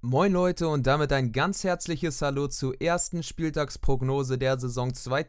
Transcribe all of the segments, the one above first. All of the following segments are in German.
Moin Leute und damit ein ganz herzliches Hallo zur ersten Spieltagsprognose der Saison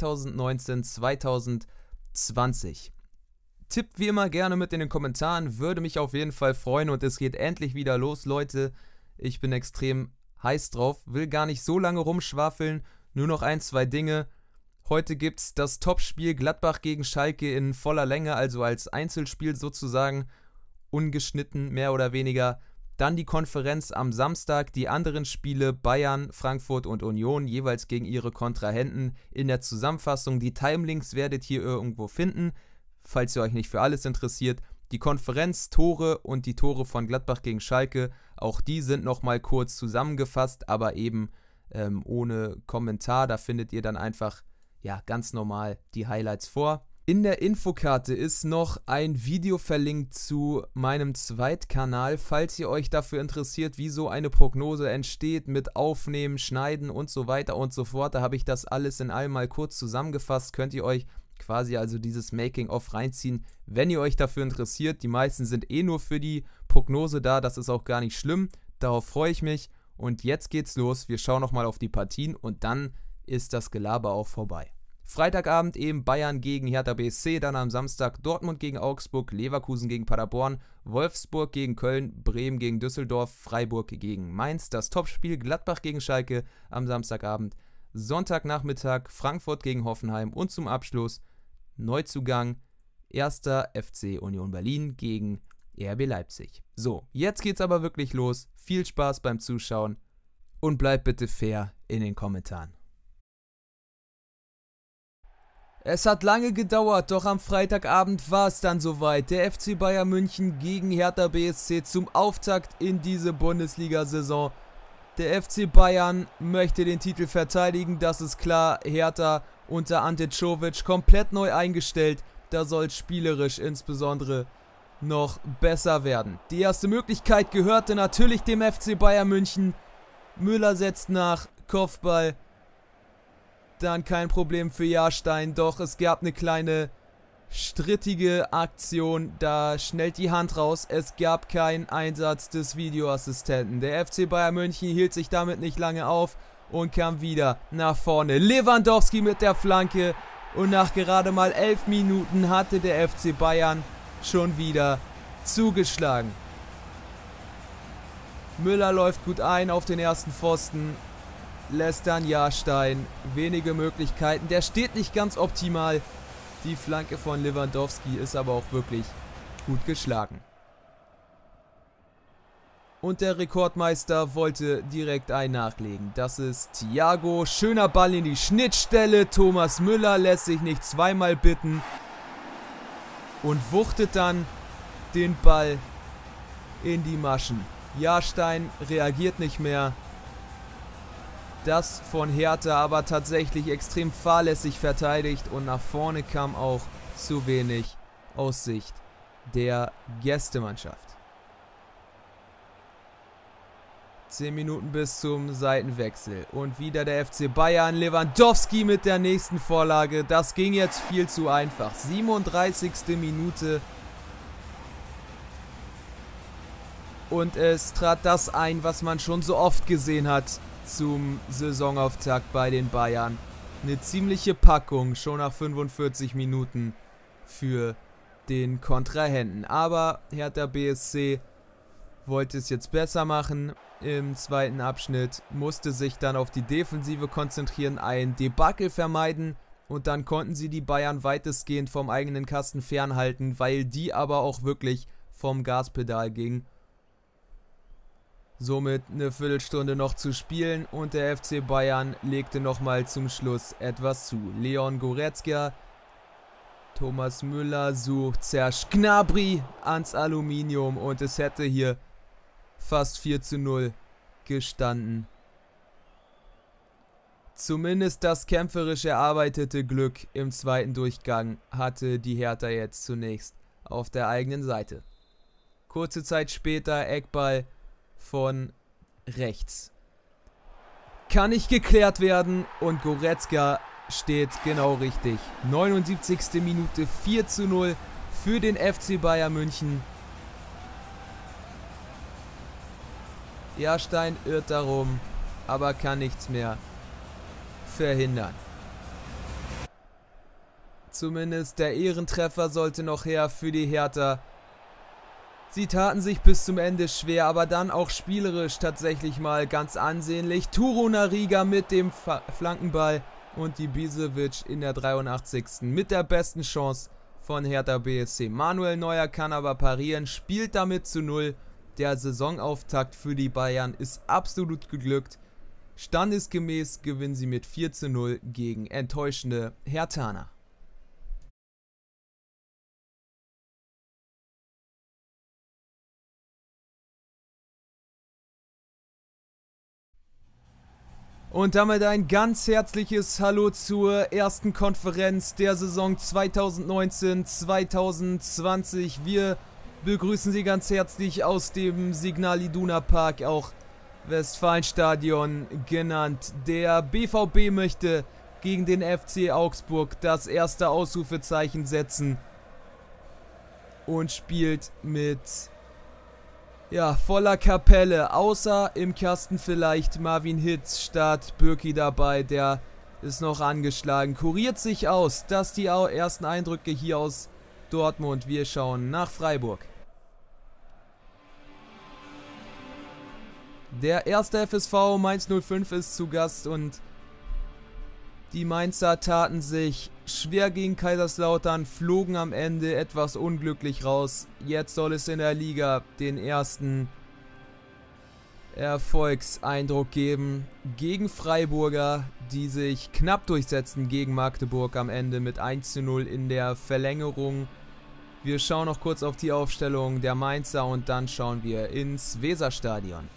2019-2020. Tippt wie immer gerne mit in den Kommentaren, würde mich auf jeden Fall freuen und es geht endlich wieder los, Leute. Ich bin extrem heiß drauf, will gar nicht so lange rumschwafeln, nur noch ein, zwei Dinge. Heute gibt es das Topspiel Gladbach gegen Schalke in voller Länge, also als Einzelspiel sozusagen, ungeschnitten mehr oder weniger. Dann die Konferenz am Samstag, die anderen Spiele Bayern, Frankfurt und Union jeweils gegen ihre Kontrahenten in der Zusammenfassung. Die Timelinks werdet ihr irgendwo finden, falls ihr euch nicht für alles interessiert. Die Konferenz, Tore und die Tore von Gladbach gegen Schalke, auch die sind nochmal kurz zusammengefasst, aber eben ohne Kommentar. Da findet ihr dann einfach ganz normal die Highlights vor. In der Infokarte ist noch ein Video verlinkt zu meinem Zweitkanal, falls ihr euch dafür interessiert, wie so eine Prognose entsteht mit Aufnehmen, Schneiden und so weiter und so fort. Da habe ich das alles in allem mal kurz zusammengefasst, könnt ihr euch quasi also dieses Making-of reinziehen, wenn ihr euch dafür interessiert. Die meisten sind nur für die Prognose da, das ist auch gar nicht schlimm, darauf freue ich mich. Und jetzt geht's los, wir schauen nochmal auf die Partien und dann ist das Gelaber auch vorbei. Freitagabend eben Bayern gegen Hertha BSC, dann am Samstag Dortmund gegen Augsburg, Leverkusen gegen Paderborn, Wolfsburg gegen Köln, Bremen gegen Düsseldorf, Freiburg gegen Mainz, das Topspiel Gladbach gegen Schalke am Samstagabend, Sonntagnachmittag Frankfurt gegen Hoffenheim und zum Abschluss Neuzugang 1. FC Union Berlin gegen RB Leipzig. So, jetzt geht's aber wirklich los, viel Spaß beim Zuschauen und bleibt bitte fair in den Kommentaren. Es hat lange gedauert, doch am Freitagabend war es dann soweit. Der FC Bayern München gegen Hertha BSC zum Auftakt in diese Bundesliga-Saison. Der FC Bayern möchte den Titel verteidigen, das ist klar. Hertha unter Ante Czovic komplett neu eingestellt. Da soll es spielerisch insbesondere noch besser werden. Die erste Möglichkeit gehörte natürlich dem FC Bayern München. Müller setzt nach, Kopfball. Dann kein Problem für Jahrstein, doch es gab eine kleine strittige Aktion, da schnellt die Hand raus, es gab keinen Einsatz des Videoassistenten. Der FC Bayern München hielt sich damit nicht lange auf und kam wieder nach vorne. Lewandowski mit der Flanke und nach gerade mal 11 Minuten hatte der FC Bayern schon wieder zugeschlagen. Müller läuft gut ein auf den ersten Pfosten. Lässt dann Jahrstein, wenige Möglichkeiten, der steht nicht ganz optimal. Die Flanke von Lewandowski ist aber auch wirklich gut geschlagen. Und der Rekordmeister wollte direkt einen nachlegen. Das ist Thiago, schöner Ball in die Schnittstelle, Thomas Müller lässt sich nicht zweimal bitten und wuchtet dann den Ball in die Maschen. Jahrstein reagiert nicht mehr. Das von Hertha aber tatsächlich extrem fahrlässig verteidigt und nach vorne kam auch zu wenig aus Sicht der Gästemannschaft. 10 Minuten bis zum Seitenwechsel und wieder der FC Bayern. Lewandowski mit der nächsten Vorlage. Das ging jetzt viel zu einfach. 37. Minute. Und es trat das ein, was man schon so oft gesehen hat zum Saisonauftakt bei den Bayern. Eine ziemliche Packung schon nach 45 Minuten für den Kontrahenten. Aber Hertha BSC wollte es jetzt besser machen im zweiten Abschnitt, musste sich dann auf die Defensive konzentrieren, ein Debakel vermeiden und dann konnten sie die Bayern weitestgehend vom eigenen Kasten fernhalten, weil die aber auch wirklich vom Gaspedal gingen. Somit eine Viertelstunde noch zu spielen und der FC Bayern legte nochmal zum Schluss etwas zu. Leon Goretzka, Thomas Müller sucht Serge Gnabry ans Aluminium und es hätte hier fast 4:0 gestanden. Zumindest das kämpferisch erarbeitete Glück im zweiten Durchgang hatte die Hertha jetzt zunächst auf der eigenen Seite. Kurze Zeit später Eckball von rechts. Kann nicht geklärt werden und Goretzka steht genau richtig. 79. Minute 4:0 für den FC Bayern München. Jahrstein irrt darum, aber kann nichts mehr verhindern. Zumindest der Ehrentreffer sollte noch her für die Hertha. Sie taten sich bis zum Ende schwer, aber dann auch spielerisch tatsächlich mal ganz ansehnlich. Turunariga mit dem Flankenball und Ibisevic in der 83. mit der besten Chance von Hertha BSC. Manuel Neuer kann aber parieren, spielt damit zu 0. Der Saisonauftakt für die Bayern ist absolut geglückt. Standesgemäß gewinnen sie mit 4:0 gegen enttäuschende Herthaner. Und damit ein ganz herzliches Hallo zur ersten Konferenz der Saison 2019-2020. Wir begrüßen Sie ganz herzlich aus dem Signal Iduna Park, auch Westfalenstadion genannt. Der BVB möchte gegen den FC Augsburg das erste Ausrufezeichen setzen und spielt mit voller Kapelle, außer im Kasten vielleicht Marvin Hitz statt Bürki dabei, der ist noch angeschlagen. Kuriert sich aus, das die ersten Eindrücke hier aus Dortmund. Wir schauen nach Freiburg. Der erste FSV Mainz 05 ist zu Gast und die Mainzer taten sich schwer gegen Kaiserslautern, flogen am Ende etwas unglücklich raus. Jetzt soll es in der Liga den ersten Erfolgseindruck geben gegen Freiburger, die sich knapp durchsetzen gegen Magdeburg am Ende mit 1:0 in der Verlängerung. Wir schauen noch kurz auf die Aufstellung der Mainzer und dann schauen wir ins Weserstadion,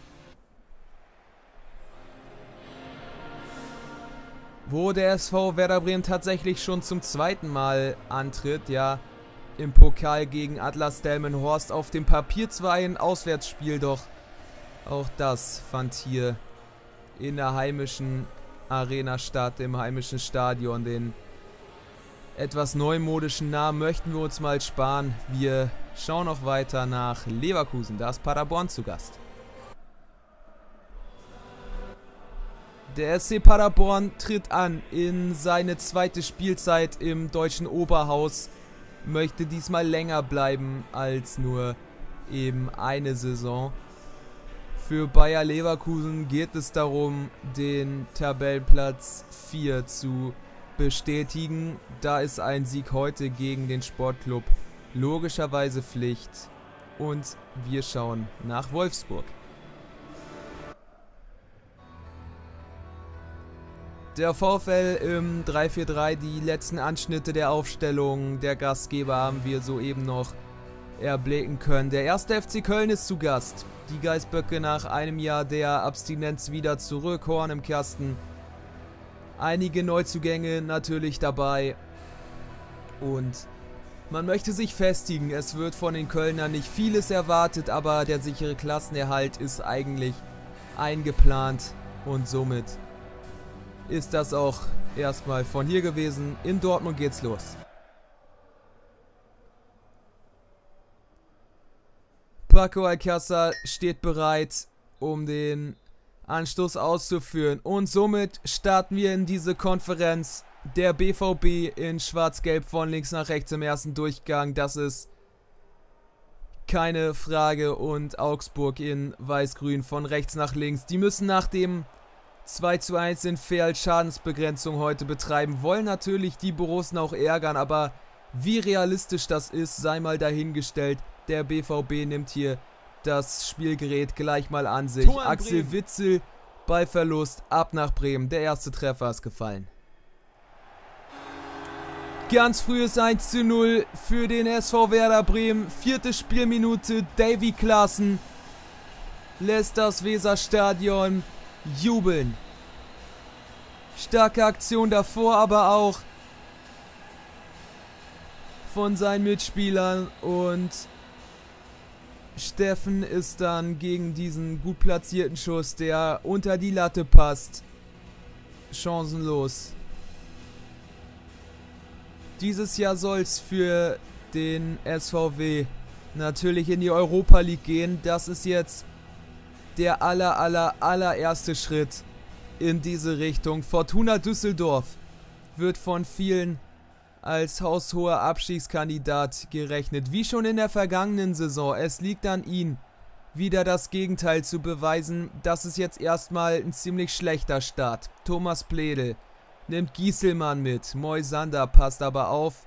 wo der SV Werder Bremen tatsächlich schon zum zweiten Mal antritt. Ja, im Pokal gegen Atlas Delmenhorst. Auf dem Papier zwar ein Auswärtsspiel, doch auch das fand hier in der heimischen Arena statt, im heimischen Stadion. Den etwas neumodischen Namen möchten wir uns mal sparen. Wir schauen noch weiter nach Leverkusen. Da ist Paderborn zu Gast. Der SC Paderborn tritt an in seine zweite Spielzeit im deutschen Oberhaus, möchte diesmal länger bleiben als nur eben eine Saison. Für Bayer Leverkusen geht es darum, den Tabellenplatz 4 zu bestätigen. Da ist ein Sieg heute gegen den Sportclub logischerweise Pflicht und wir schauen nach Wolfsburg. Der VfL im 3-4-3, die letzten Anschnitte der Aufstellung der Gastgeber haben wir soeben noch erblicken können. Der erste FC Köln ist zu Gast. Die Geißböcke nach einem Jahr der Abstinenz wieder zurück, Horn im Kasten. Einige Neuzugänge natürlich dabei. Und man möchte sich festigen. Es wird von den Kölnern nicht vieles erwartet, aber der sichere Klassenerhalt ist eigentlich eingeplant und somit ist das auch erstmal von hier gewesen. In Dortmund geht's los. Paco Alcácer steht bereit, um den Anstoß auszuführen. Und somit starten wir in diese Konferenz. Der BVB in Schwarz-Gelb von links nach rechts im ersten Durchgang. Das ist keine Frage. Und Augsburg in Weiß-Grün von rechts nach links. Die müssen nach dem 2:1 in Verl Schadensbegrenzung heute betreiben. Wollen natürlich die Borussen auch ärgern, aber wie realistisch das ist, sei mal dahingestellt. Der BVB nimmt hier das Spielgerät gleich mal an sich. Axel Witsel, Ballverlust, ab nach Bremen. Der erste Treffer ist gefallen. Ganz frühes 1:0 für den SV Werder Bremen. 4. Spielminute, Davy Klaassen lässt das Weserstadion jubeln. Starke Aktion davor, aber auch von seinen Mitspielern und Steffen ist dann gegen diesen gut platzierten Schuss, der unter die Latte passt, chancenlos. Dieses Jahr soll es für den SVW natürlich in die Europa League gehen. Das ist jetzt der allererste Schritt in diese Richtung. Fortuna Düsseldorf wird von vielen als haushoher Abstiegskandidat gerechnet. Wie schon in der vergangenen Saison. Es liegt an ihnen, wieder das Gegenteil zu beweisen. Das ist jetzt erstmal ein ziemlich schlechter Start. Thomas Pledel nimmt Gieselmann mit. Moisander passt aber auf.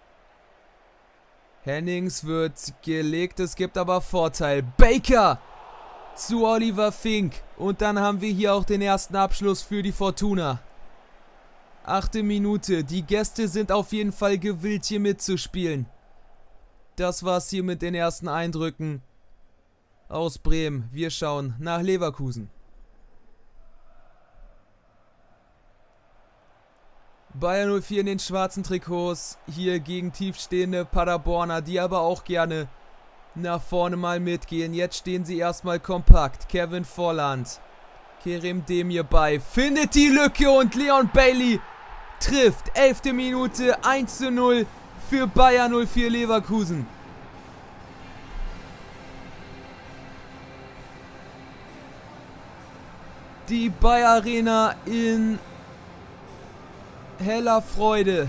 Hennings wird gelegt, es gibt aber Vorteil. Baker zu Oliver Fink. Und dann haben wir hier auch den ersten Abschluss für die Fortuna. 8. Minute. Die Gäste sind auf jeden Fall gewillt, hier mitzuspielen. Das war's hier mit den ersten Eindrücken aus Bremen. Wir schauen nach Leverkusen. Bayer 04 in den schwarzen Trikots. Hier gegen tiefstehende Paderborner, die aber auch gerne nach vorne mal mitgehen. Jetzt stehen sie erstmal kompakt. Kevin Volland. Kerem Demir bei. Findet die Lücke und Leon Bailey trifft. 11. Minute 1:0 für Bayer 04 Leverkusen. Die Bayer Arena in heller Freude.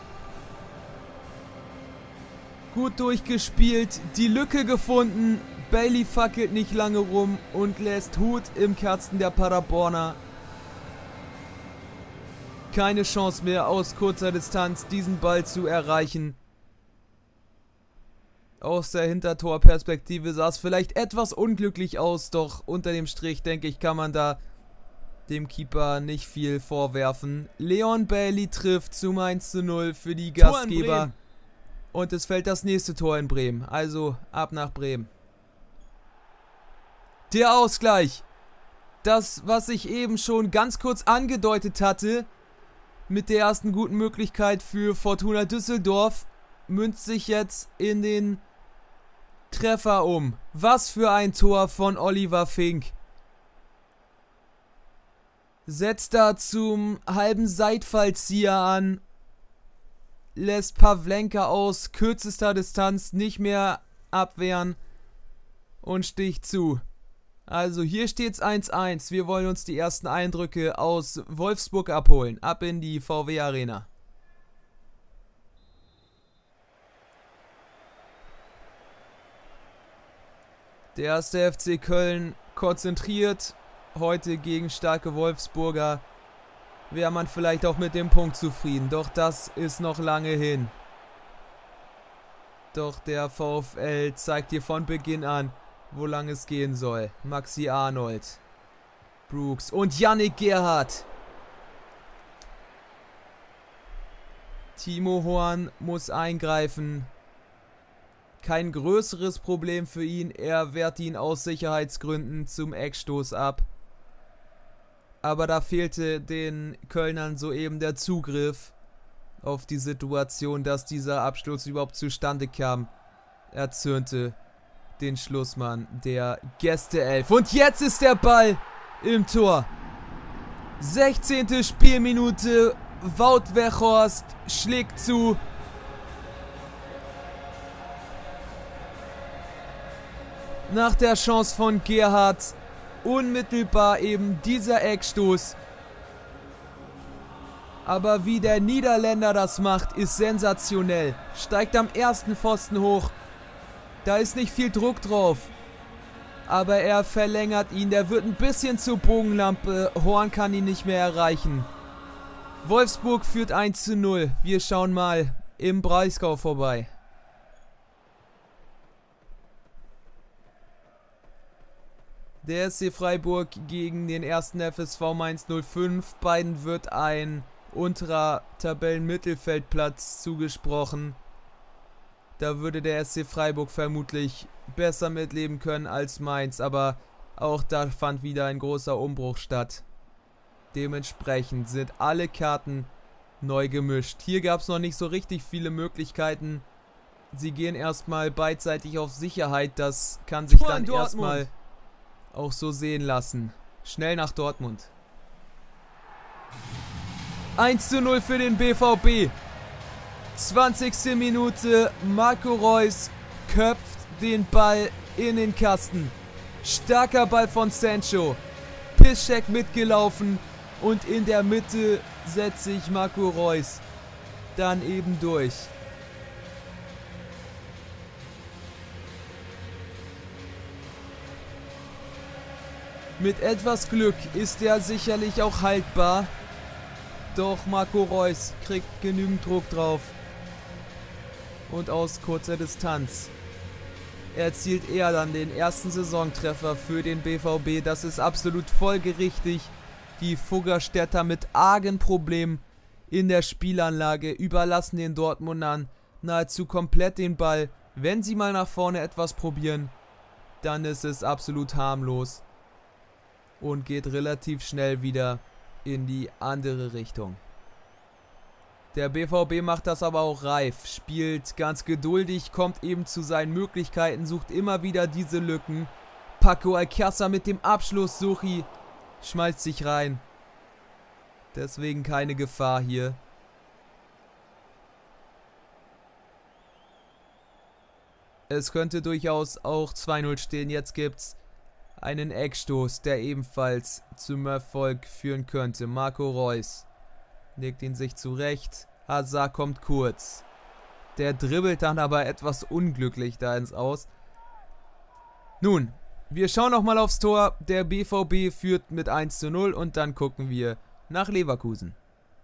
Gut durchgespielt, die Lücke gefunden. Bailey fackelt nicht lange rum und lässt Hut im Kasten der Paderborner. Keine Chance mehr aus kurzer Distanz diesen Ball zu erreichen. Aus der Hintertorperspektive sah es vielleicht etwas unglücklich aus, doch unter dem Strich, denke ich, kann man da dem Keeper nicht viel vorwerfen. Leon Bailey trifft zum 1:0 für die Gastgeber. Und es fällt das nächste Tor in Bremen. Also ab nach Bremen. Der Ausgleich. Das, was ich eben schon ganz kurz angedeutet hatte, mit der ersten guten Möglichkeit für Fortuna Düsseldorf, münzt sich jetzt in den Treffer um. Was für ein Tor von Oliver Fink. Setzt da zum halben Seitfallzieher an. Lässt Pavlenka aus kürzester Distanz nicht mehr abwehren. Und sticht zu. Also hier steht's 1:1. Wir wollen uns die ersten Eindrücke aus Wolfsburg abholen. Ab in die VW Arena. Der erste FC Köln konzentriert. Heute gegen starke Wolfsburger. Wäre man vielleicht auch mit dem Punkt zufrieden. Doch das ist noch lange hin. Doch der VfL zeigt hier von Beginn an, wo lang es gehen soll. Maxi Arnold. Brooks und Yannick Gerhardt. Timo Horn muss eingreifen. Kein größeres Problem für ihn. Er wehrt ihn aus Sicherheitsgründen zum Eckstoß ab. Aber da fehlte den Kölnern soeben der Zugriff auf die Situation, dass dieser Abstoß überhaupt zustande kam. Er zürnte den Schlussmann der Gästeelf. Und jetzt ist der Ball im Tor. 16. Spielminute. Wout Weghorst schlägt zu. Nach der Chance von Gerhardt unmittelbar eben dieser Eckstoß. Aber wie der Niederländer das macht, ist sensationell. Steigt am ersten Pfosten hoch. Da ist nicht viel Druck drauf. Aber er verlängert ihn. Der wird ein bisschen zur Bogenlampe. Horn kann ihn nicht mehr erreichen. Wolfsburg führt 1:0. Wir schauen mal im Breisgau vorbei. Der SC Freiburg gegen den 1. FSV Mainz 05. Beiden wird ein unterer Tabellenmittelfeldplatz zugesprochen. Da würde der SC Freiburg vermutlich besser mitleben können als Mainz. Aber auch da fand wieder ein großer Umbruch statt. Dementsprechend sind alle Karten neu gemischt. Hier gab es noch nicht so richtig viele Möglichkeiten. Sie gehen erstmal beidseitig auf Sicherheit. Das kann sich dann erstmal auch so sehen lassen. Schnell nach Dortmund. 1:0 für den BVB. 20. Minute. Marco Reus köpft den Ball in den Kasten. Starker Ball von Sancho. Piszczek mitgelaufen und in der Mitte setzt sich Marco Reus dann eben durch. Mit etwas Glück ist er sicherlich auch haltbar. Doch Marco Reus kriegt genügend Druck drauf. Und aus kurzer Distanz erzielt er dann den ersten Saisontreffer für den BVB. Das ist absolut folgerichtig. Die Fuggerstädter mit argen Problemen in der Spielanlage überlassen den Dortmundern nahezu komplett den Ball. Wenn sie mal nach vorne etwas probieren, dann ist es absolut harmlos und geht relativ schnell wieder in die andere Richtung. Der BVB macht das aber auch reif, spielt ganz geduldig, kommt eben zu seinen Möglichkeiten, sucht immer wieder diese Lücken. Paco Alcácer mit dem Abschluss, Suchi schmeißt sich rein. Deswegen keine Gefahr hier. Es könnte durchaus auch 2-0 stehen. Jetzt gibt's einen Eckstoß, der ebenfalls zum Erfolg führen könnte. Marco Reus legt ihn sich zurecht. Hazard kommt kurz. Der dribbelt dann aber etwas unglücklich da ins Aus. Nun, wir schauen nochmal aufs Tor. Der BVB führt mit 1:0 und dann gucken wir nach Leverkusen.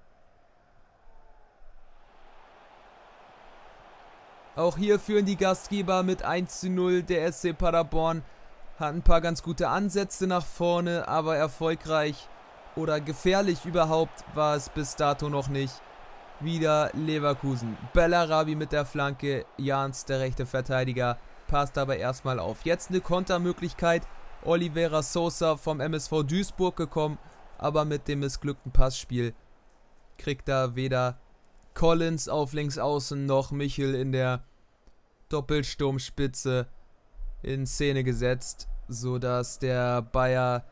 Auch hier führen die Gastgeber mit 1:0. Der SC Paderborn hat ein paar ganz gute Ansätze nach vorne, aber erfolgreich oder gefährlich überhaupt war es bis dato noch nicht. Wieder Leverkusen. Bellarabi mit der Flanke, Jans, der rechte Verteidiger, passt aber erstmal auf. Jetzt eine Kontermöglichkeit. Oliveira Sosa vom MSV Duisburg gekommen, aber mit dem missglückten Passspiel kriegt da weder Collins auf links außen noch Michel in der Doppelsturmspitze in Szene gesetzt, sodass der Bayer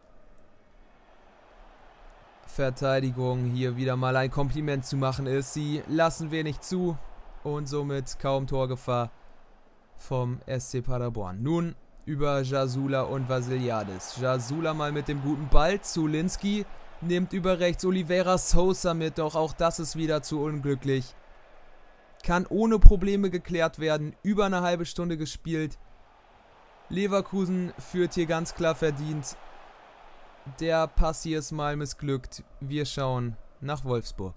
Verteidigung hier wieder mal ein Kompliment zu machen ist. Sie lassen wenig zu und somit kaum Torgefahr vom SC Paderborn. Nun über Jasula und Vasiliadis. Jasula mal mit dem guten Ball. Zulinski nimmt über rechts Oliveira Sosa mit, doch auch das ist wieder zu unglücklich. Kann ohne Probleme geklärt werden. Über eine halbe Stunde gespielt. Leverkusen führt hier ganz klar verdient. Der Pass hier ist mal missglückt. Wir schauen nach Wolfsburg.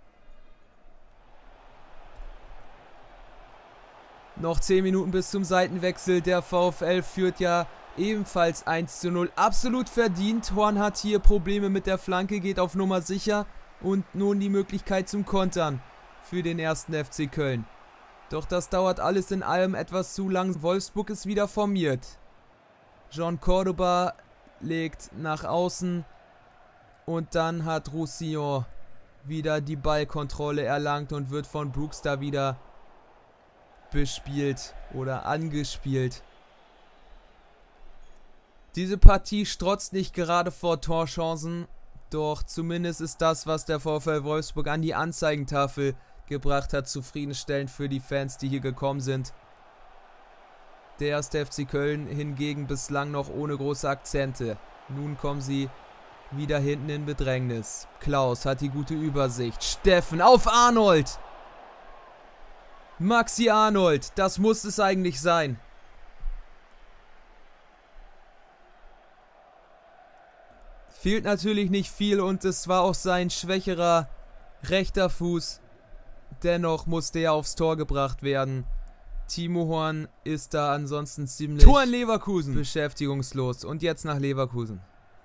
Noch 10 Minuten bis zum Seitenwechsel. Der VfL führt ja ebenfalls 1:0. Absolut verdient. Horn hat hier Probleme mit der Flanke, geht auf Nummer sicher. Und nun die Möglichkeit zum Kontern für den ersten FC Köln. Doch das dauert alles in allem etwas zu lang. Wolfsburg ist wieder formiert. John Cordoba legt nach außen. Und dann hat Roussillon wieder die Ballkontrolle erlangt und wird von Brooks da wieder bespielt oder angespielt. Diese Partie strotzt nicht gerade vor Torchancen, doch zumindest ist das, was der VfL Wolfsburg an die Anzeigentafel gebracht hat, zufriedenstellend für die Fans, die hier gekommen sind. Der erste FC Köln hingegen bislang noch ohne große Akzente. Nun kommen sie wieder hinten in Bedrängnis. Klaus hat die gute Übersicht. Steffen auf Arnold! Maxi Arnold, das muss es eigentlich sein. Fehlt natürlich nicht viel und es war auch sein schwächerer rechter Fuß. Dennoch musste er aufs Tor gebracht werden. Timo Horn ist da ansonsten ziemlich Tor in Leverkusen beschäftigungslos. Und jetzt nach Leverkusen.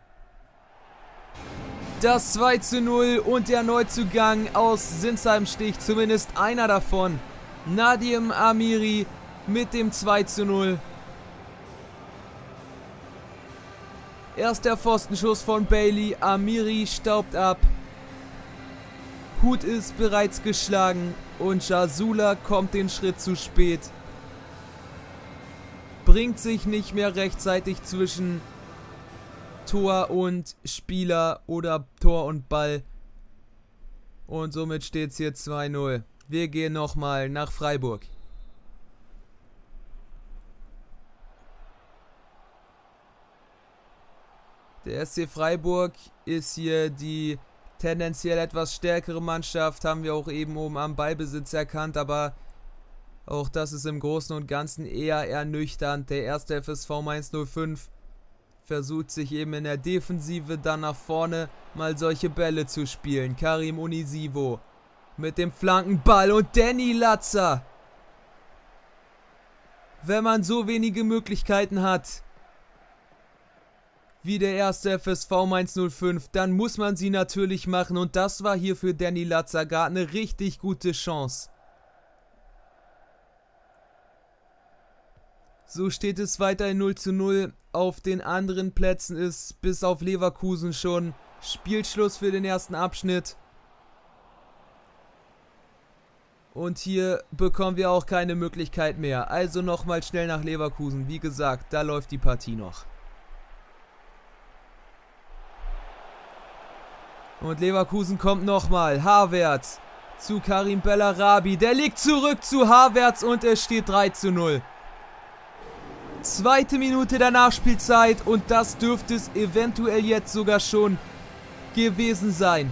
Das 2:0 und der Neuzugang aus Sinsheim sticht zumindest einer davon. Nadim Amiri mit dem 2:0. Erster Pfostenschuss von Bailey. Amiri staubt ab. Hut ist bereits geschlagen und Jasula kommt den Schritt zu spät. Bringt sich nicht mehr rechtzeitig zwischen Tor und Spieler oder Tor und Ball. Und somit steht es hier 2:0. Wir gehen nochmal nach Freiburg. Der SC Freiburg ist hier die tendenziell etwas stärkere Mannschaft, haben wir auch eben oben am Ballbesitz erkannt, aber auch das ist im Großen und Ganzen eher ernüchternd. Der erste FSV Mainz 05 versucht sich eben in der Defensive dann nach vorne mal solche Bälle zu spielen. Karim Unisivo mit dem Flankenball und Danny Latzer. Wenn man so wenige Möglichkeiten hat wie der erste FSV Mainz 05, dann muss man sie natürlich machen und das war hier für Danny Latzer gar eine richtig gute Chance. So steht es weiterhin 0:0. Auf den anderen Plätzen ist bis auf Leverkusen schon Spielschluss für den ersten Abschnitt. Und hier bekommen wir auch keine Möglichkeit mehr. Also nochmal schnell nach Leverkusen. Wie gesagt, da läuft die Partie noch. Und Leverkusen kommt nochmal. Havertz zu Karim Bellarabi. Der liegt zurück zu Havertz und es steht 3:0. Zweite Minute der Nachspielzeit und das dürfte es eventuell jetzt sogar schon gewesen sein.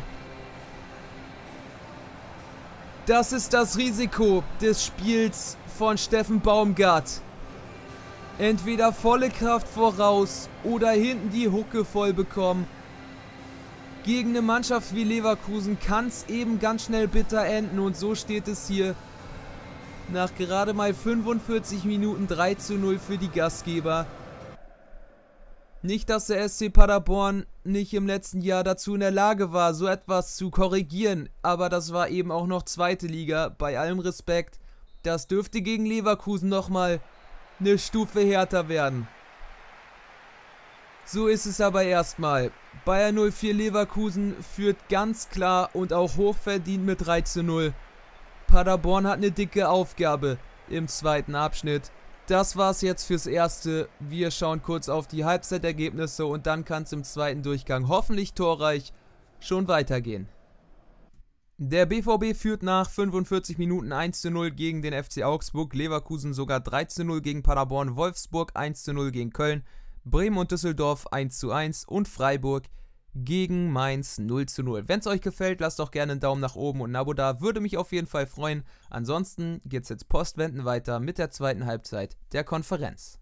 Das ist das Risiko des Spiels von Steffen Baumgart. Entweder volle Kraft voraus oder hinten die Hucke voll bekommen. Gegen eine Mannschaft wie Leverkusen kann es eben ganz schnell bitter enden und so steht es hier nach gerade mal 45 Minuten 3:0 für die Gastgeber. Nicht, dass der SC Paderborn nicht im letzten Jahr dazu in der Lage war, so etwas zu korrigieren, aber das war eben auch noch zweite Liga, bei allem Respekt. Das dürfte gegen Leverkusen nochmal eine Stufe härter werden. So ist es aber erstmal. Bayer 04 Leverkusen führt ganz klar und auch hochverdient mit 3:0. Paderborn hat eine dicke Aufgabe im zweiten Abschnitt. Das war's jetzt fürs Erste. Wir schauen kurz auf die Halbzeitergebnisse und dann kann es im zweiten Durchgang hoffentlich torreich schon weitergehen. Der BVB führt nach 45 Minuten 1:0 gegen den FC Augsburg, Leverkusen sogar 3:0 gegen Paderborn, Wolfsburg 1:0 gegen Köln, Bremen und Düsseldorf 1:1 und Freiburg gegen Mainz 0:0. Wenn es euch gefällt, lasst doch gerne einen Daumen nach oben und ein Abo da, würde mich auf jeden Fall freuen. Ansonsten geht es jetzt postwendend weiter mit der zweiten Halbzeit der Konferenz.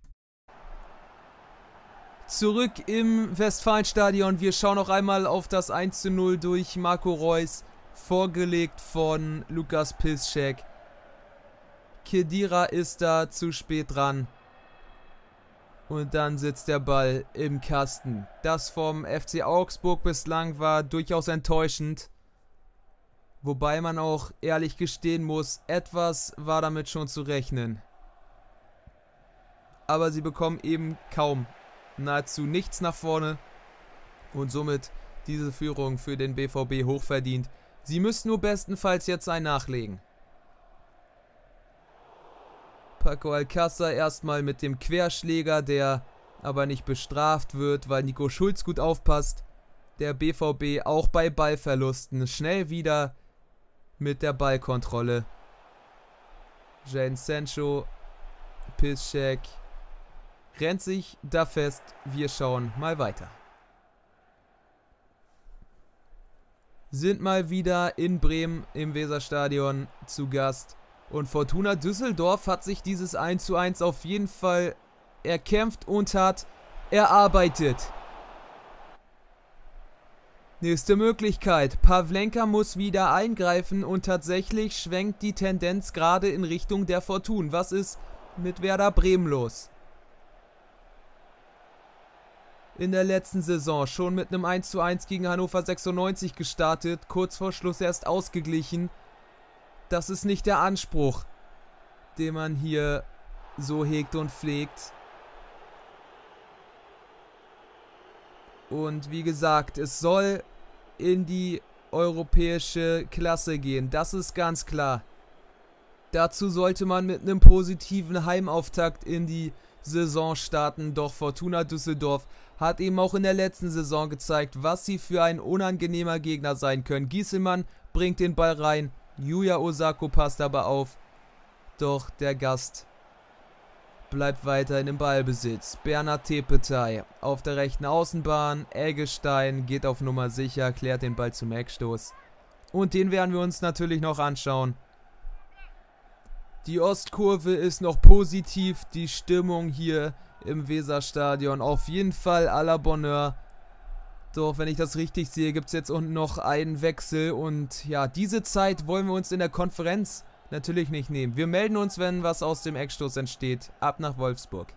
Zurück im Westfalenstadion, wir schauen noch einmal auf das 1:0 durch Marco Reus, vorgelegt von Lukas Piszczek. Khedira ist da zu spät dran. Und dann sitzt der Ball im Kasten. Das vom FC Augsburg bislang war durchaus enttäuschend. Wobei man auch ehrlich gestehen muss, etwas war damit schon zu rechnen. Aber sie bekommen eben kaum, nahezu nichts nach vorne. Und somit diese Führung für den BVB hochverdient. Sie müssen nur bestenfalls jetzt ein nachlegen. Paco Alcázar erstmal mit dem Querschläger, der aber nicht bestraft wird, weil Nico Schulz gut aufpasst. Der BVB auch bei Ballverlusten schnell wieder mit der Ballkontrolle. Jadon Sancho, Piszczek rennt sich da fest. Wir schauen mal weiter. Sind mal wieder in Bremen im Weserstadion zu Gast. Und Fortuna Düsseldorf hat sich dieses 1:1 auf jeden Fall erkämpft und hat erarbeitet. Nächste Möglichkeit. Pavlenka muss wieder eingreifen und tatsächlich schwenkt die Tendenz gerade in Richtung der Fortuna. Was ist mit Werder Bremen los? In der letzten Saison schon mit einem 1:1 gegen Hannover 96 gestartet, kurz vor Schluss erst ausgeglichen. Das ist nicht der Anspruch, den man hier so hegt und pflegt. Und wie gesagt, es soll in die europäische Klasse gehen. Das ist ganz klar. Dazu sollte man mit einem positiven Heimauftakt in die Saison starten. Doch Fortuna Düsseldorf hat eben auch in der letzten Saison gezeigt, was sie für ein unangenehmer Gegner sein können. Gieselmann bringt den Ball rein. Yuya Osako passt aber auf. Doch der Gast bleibt weiterhin im Ballbesitz. Bernhard Tepetay auf der rechten Außenbahn. Eggestein geht auf Nummer sicher, klärt den Ball zum Eckstoß. Und den werden wir uns natürlich noch anschauen. Die Ostkurve ist noch positiv. Die Stimmung hier im Weserstadion auf jeden Fall à la Bonheur. Doch wenn ich das richtig sehe, gibt es jetzt unten noch einen Wechsel. Und ja, diese Zeit wollen wir uns in der Konferenz natürlich nicht nehmen. Wir melden uns, wenn was aus dem Eckstoß entsteht. Ab nach Wolfsburg.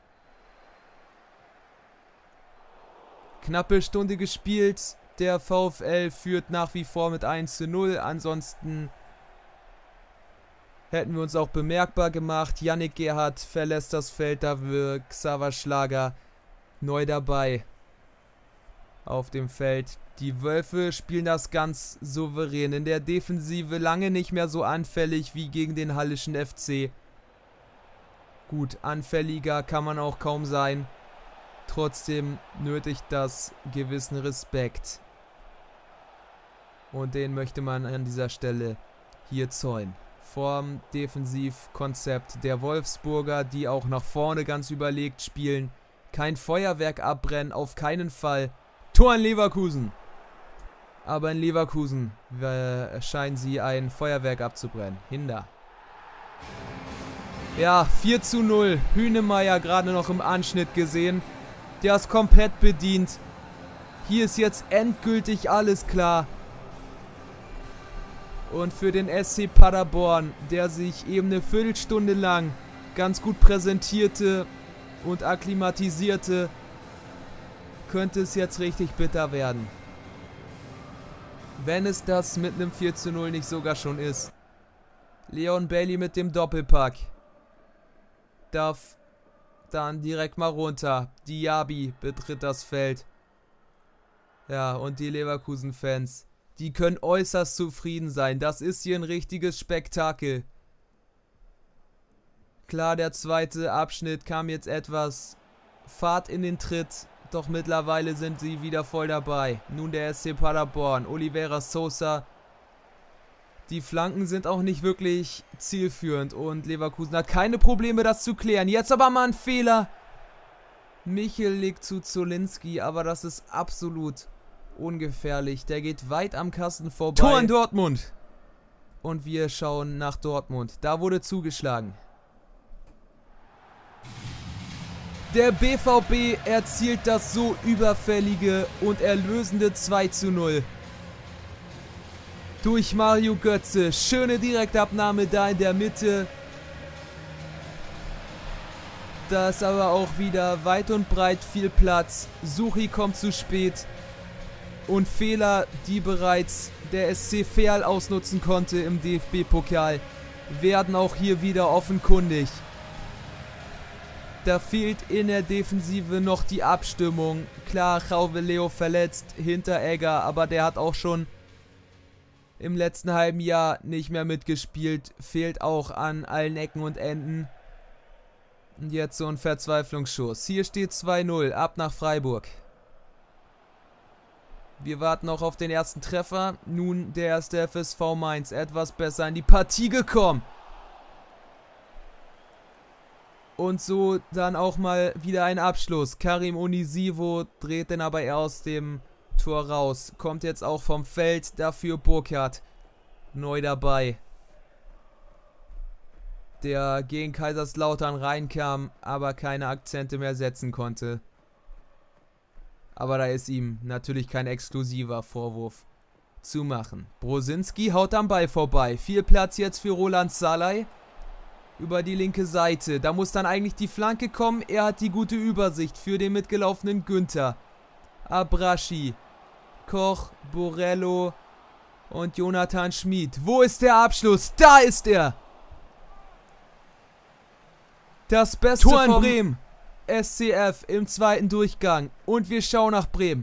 Knappe Stunde gespielt. Der VfL führt nach wie vor mit 1:0. Ansonsten hätten wir uns auch bemerkbar gemacht. Yannick Gerhardt verlässt das Feld. Dafür Xaver Schlager neu dabei auf dem Feld. Die Wölfe spielen das ganz souverän. In der Defensive lange nicht mehr so anfällig wie gegen den Hallischen FC. Gut, anfälliger kann man auch kaum sein. Trotzdem nötigt das gewissen Respekt. Und den möchte man an dieser Stelle hier zollen. Vorm Defensivkonzept der Wolfsburger, die auch nach vorne ganz überlegt spielen. Kein Feuerwerk abbrennen, auf keinen Fall. Tor in Leverkusen. Aber in Leverkusen scheinen sie ein Feuerwerk abzubrennen. Hinder. Ja, 4:0. Hünemeyer gerade noch im Anschnitt gesehen. Der ist komplett bedient. Hier ist jetzt endgültig alles klar. Und für den SC Paderborn, der sich eben eine Viertelstunde lang ganz gut präsentierte und akklimatisierte, könnte es jetzt richtig bitter werden. Wenn es das mit einem 4:0 nicht sogar schon ist. Leon Bailey mit dem Doppelpack. Darf dann direkt mal runter. Diaby betritt das Feld. Ja, und die Leverkusen-Fans, die können äußerst zufrieden sein. Das ist hier ein richtiges Spektakel. Klar, der zweite Abschnitt kam jetzt etwas Fahrt in den Tritt. Doch mittlerweile sind sie wieder voll dabei. Nun der SC Paderborn. Oliveira Sosa. Die Flanken sind auch nicht wirklich zielführend. Und Leverkusen hat keine Probleme, das zu klären. Jetzt aber mal ein Fehler. Michel legt zu Zolinski. Aber das ist absolut ungefährlich. Der geht weit am Kasten vorbei. Tor in Dortmund. Und wir schauen nach Dortmund. Da wurde zugeschlagen. Der BVB erzielt das so überfällige und erlösende 2:0. Durch Mario Götze. Schöne Direktabnahme da in der Mitte. Da ist aber auch wieder weit und breit viel Platz. Suchi kommt zu spät. Und Fehler, die bereits der SC Verl ausnutzen konnte im DFB-Pokal, werden auch hier wieder offenkundig. Da fehlt in der Defensive noch die Abstimmung. Klar, Jauve Leo verletzt, Hinteregger, aber der hat auch schon im letzten halben Jahr nicht mehr mitgespielt. Fehlt auch an allen Ecken und Enden. Und jetzt so ein Verzweiflungsschuss. Hier steht 2:0, ab nach Freiburg. Wir warten noch auf den ersten Treffer. Nun der erste FSV Mainz etwas besser in die Partie gekommen. Und so dann auch mal wieder ein Abschluss. Karim Onisivo dreht den aber eher aus dem Tor raus. Kommt jetzt auch vom Feld. Dafür Burkhardt neu dabei. Der gegen Kaiserslautern reinkam, aber keine Akzente mehr setzen konnte. Aber da ist ihm natürlich kein exklusiver Vorwurf zu machen. Brosinski haut am Ball vorbei. Viel Platz jetzt für Roland Salai. Über die linke Seite. Da muss dann eigentlich die Flanke kommen. Er hat die gute Übersicht für den mitgelaufenen Günther. Abraschi, Koch, Borello und Jonathan Schmid. Wo ist der Abschluss? Da ist er! Das Beste Tor in vom Bremen. SCF im zweiten Durchgang. Und wir schauen nach Bremen.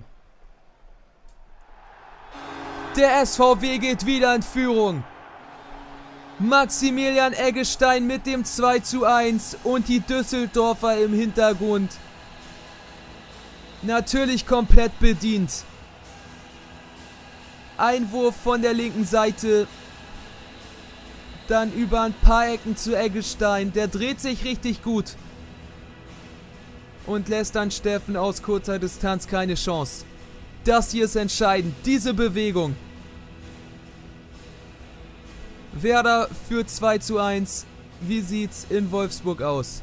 Der SVW geht wieder in Führung. Maximilian Eggestein mit dem 2:1 und die Düsseldorfer im Hintergrund. Natürlich komplett bedient. Einwurf von der linken Seite. Dann über ein paar Ecken zu Eggestein. Der dreht sich richtig gut. und lässt dann Steffen aus kurzer Distanz keine Chance. Das hier ist entscheidend, diese Bewegung. Werder führt 2:1. Wie sieht's in Wolfsburg aus?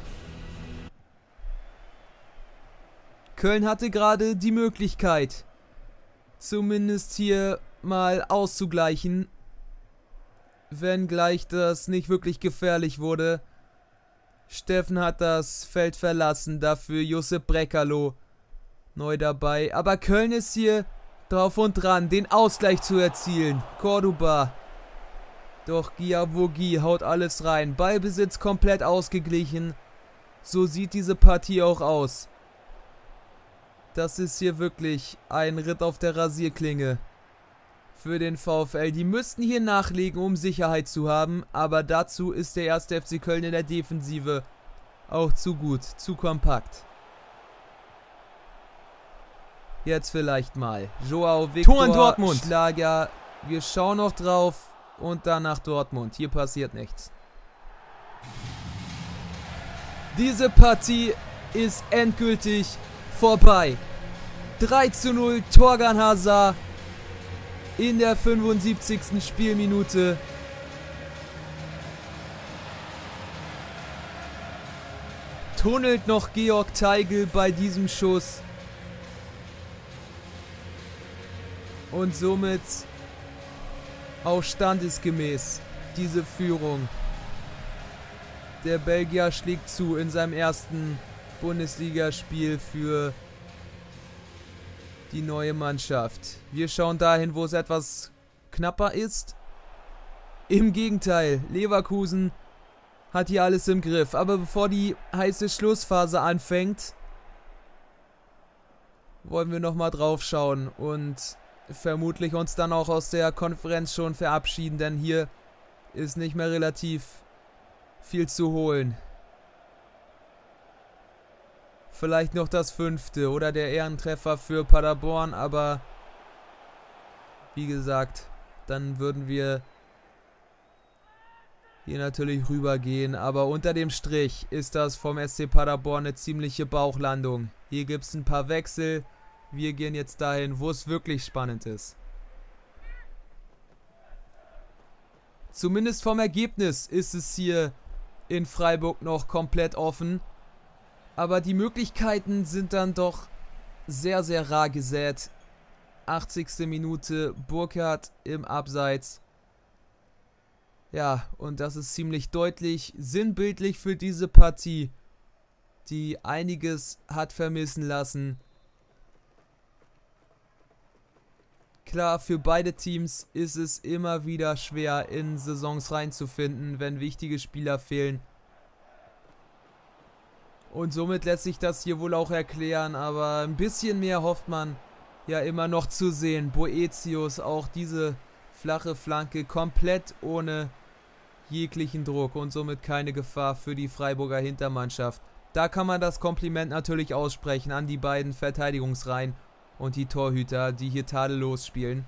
Köln hatte gerade die Möglichkeit, zumindest hier mal auszugleichen, wenngleich das nicht wirklich gefährlich wurde. Steffen hat das Feld verlassen, dafür Josip Brekalo neu dabei. Aber Köln ist hier drauf und dran, den Ausgleich zu erzielen. Cordoba. Doch Giavogi haut alles rein. Ballbesitz komplett ausgeglichen. So sieht diese Partie auch aus. Das ist hier wirklich ein Ritt auf der Rasierklinge für den VfL. Die müssten hier nachlegen, um Sicherheit zu haben. Aber dazu ist der 1. FC Köln in der Defensive auch zu gut, zu kompakt. Jetzt vielleicht mal. Joao Victor, Tor in Dortmund. Schlager. Wir schauen noch drauf. Und dann nach Dortmund. Hier passiert nichts. Diese Partie ist endgültig vorbei. 3:0 Thorgan Hazard in der 75. Spielminute. Tunnelt noch Georg Teigl bei diesem Schuss. Und somit auch standesgemäß diese Führung. Der Belgier schlägt zu in seinem ersten Bundesligaspiel für die neue Mannschaft. Wir schauen dahin, wo es etwas knapper ist. Im Gegenteil, Leverkusen hat hier alles im Griff. Aber bevor die heiße Schlussphase anfängt, wollen wir nochmal drauf schauen und vermutlich uns dann auch aus der Konferenz schon verabschieden, denn hier ist nicht mehr relativ viel zu holen. Vielleicht noch das 5. oder der Ehrentreffer für Paderborn, aber wie gesagt, dann würden wir hier natürlich rübergehen, aber unter dem Strich ist das vom SC Paderborn eine ziemliche Bauchlandung. Hier gibt es ein paar Wechsel. Wir gehen jetzt dahin, wo es wirklich spannend ist. Zumindest vom Ergebnis ist es hier in Freiburg noch komplett offen. Aber die Möglichkeiten sind dann doch sehr, sehr rar gesät. 80. Minute, Burkhardt im Abseits. Ja, und das ist ziemlich deutlich, sinnbildlich für diese Partie, die einiges hat vermissen lassen. Klar, für beide Teams ist es immer wieder schwer, in Saisons reinzufinden, wenn wichtige Spieler fehlen. Und somit lässt sich das hier wohl auch erklären, aber ein bisschen mehr hofft man ja immer noch zu sehen. Boetius, auch diese flache Flanke komplett ohne jeglichen Druck und somit keine Gefahr für die Freiburger Hintermannschaft. Da kann man das Kompliment natürlich aussprechen an die beiden Verteidigungsreihen und die Torhüter, die hier tadellos spielen.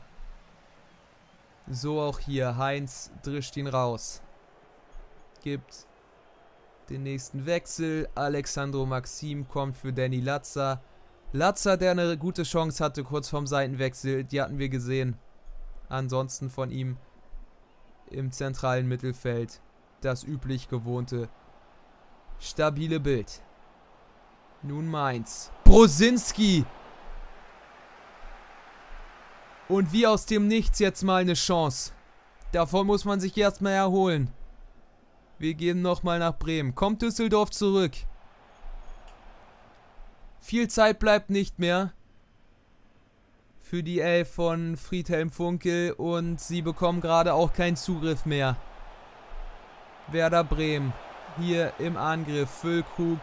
So auch hier, Heinz drischt ihn raus. Gibt den nächsten Wechsel. Alexandro Maxim kommt für Danny Latza. Latza, der eine gute Chance hatte kurz vorm Seitenwechsel, die hatten wir gesehen. Ansonsten von ihm im zentralen Mittelfeld das üblich gewohnte stabile Bild. Nun Mainz. Brosinski! Und wie aus dem Nichts jetzt mal eine Chance. Davon muss man sich erstmal erholen. Wir gehen nochmal nach Bremen. Kommt Düsseldorf zurück. Viel Zeit bleibt nicht mehr für die Elf von Friedhelm Funkel und sie bekommen gerade auch keinen Zugriff mehr. Werder Bremen hier im Angriff. Füllkrug,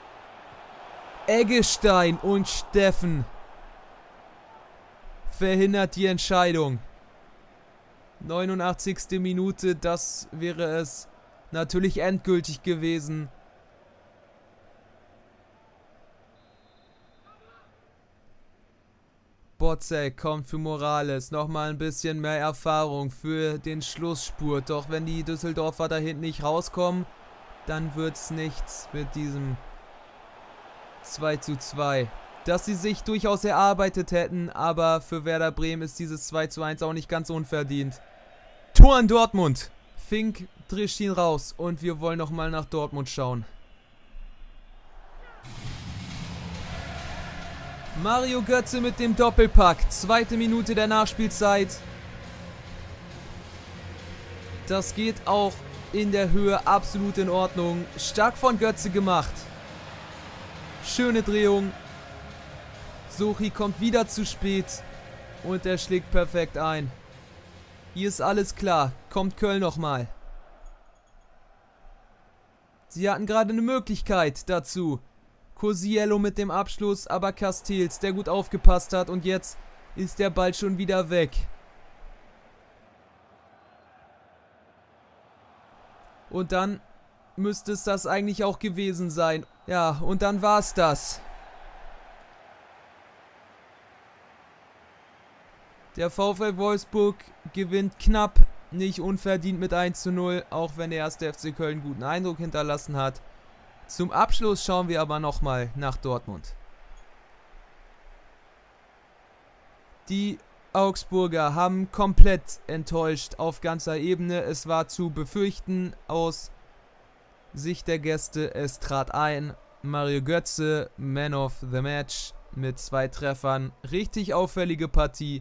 Eggestein und Steffen verhindert die Entscheidung. 89. Minute, das wäre es natürlich endgültig gewesen. Botzek kommt für Morales. Nochmal ein bisschen mehr Erfahrung für den Schlussspurt. Doch wenn die Düsseldorfer da hinten nicht rauskommen, dann wird es nichts mit diesem 2:2. Dass sie sich durchaus erarbeitet hätten, aber für Werder Bremen ist dieses 2:1 auch nicht ganz unverdient. Tor in Dortmund. Fink drischt ihn raus und wir wollen nochmal nach Dortmund schauen. Mario Götze mit dem Doppelpack. 2. Minute der Nachspielzeit. Das geht auch in der Höhe absolut in Ordnung. Stark von Götze gemacht. Schöne Drehung. Sochi kommt wieder zu spät. Und er schlägt perfekt ein. Hier ist alles klar. Kommt Köln nochmal. Sie hatten gerade eine Möglichkeit dazu. Cosiello mit dem Abschluss, aber Castells, der gut aufgepasst hat. Und jetzt ist der Ball schon wieder weg. Und dann müsste es das eigentlich auch gewesen sein. Ja, und dann war es das. Der VfL Wolfsburg gewinnt knapp, nicht unverdient mit 1:0, auch wenn der erste FC Köln guten Eindruck hinterlassen hat. Zum Abschluss schauen wir aber nochmal nach Dortmund. Die Augsburger haben komplett enttäuscht auf ganzer Ebene. Es war zu befürchten aus Sicht der Gäste. Es trat ein Mario Götze, Man of the Match mit 2 Treffern. Richtig auffällige Partie.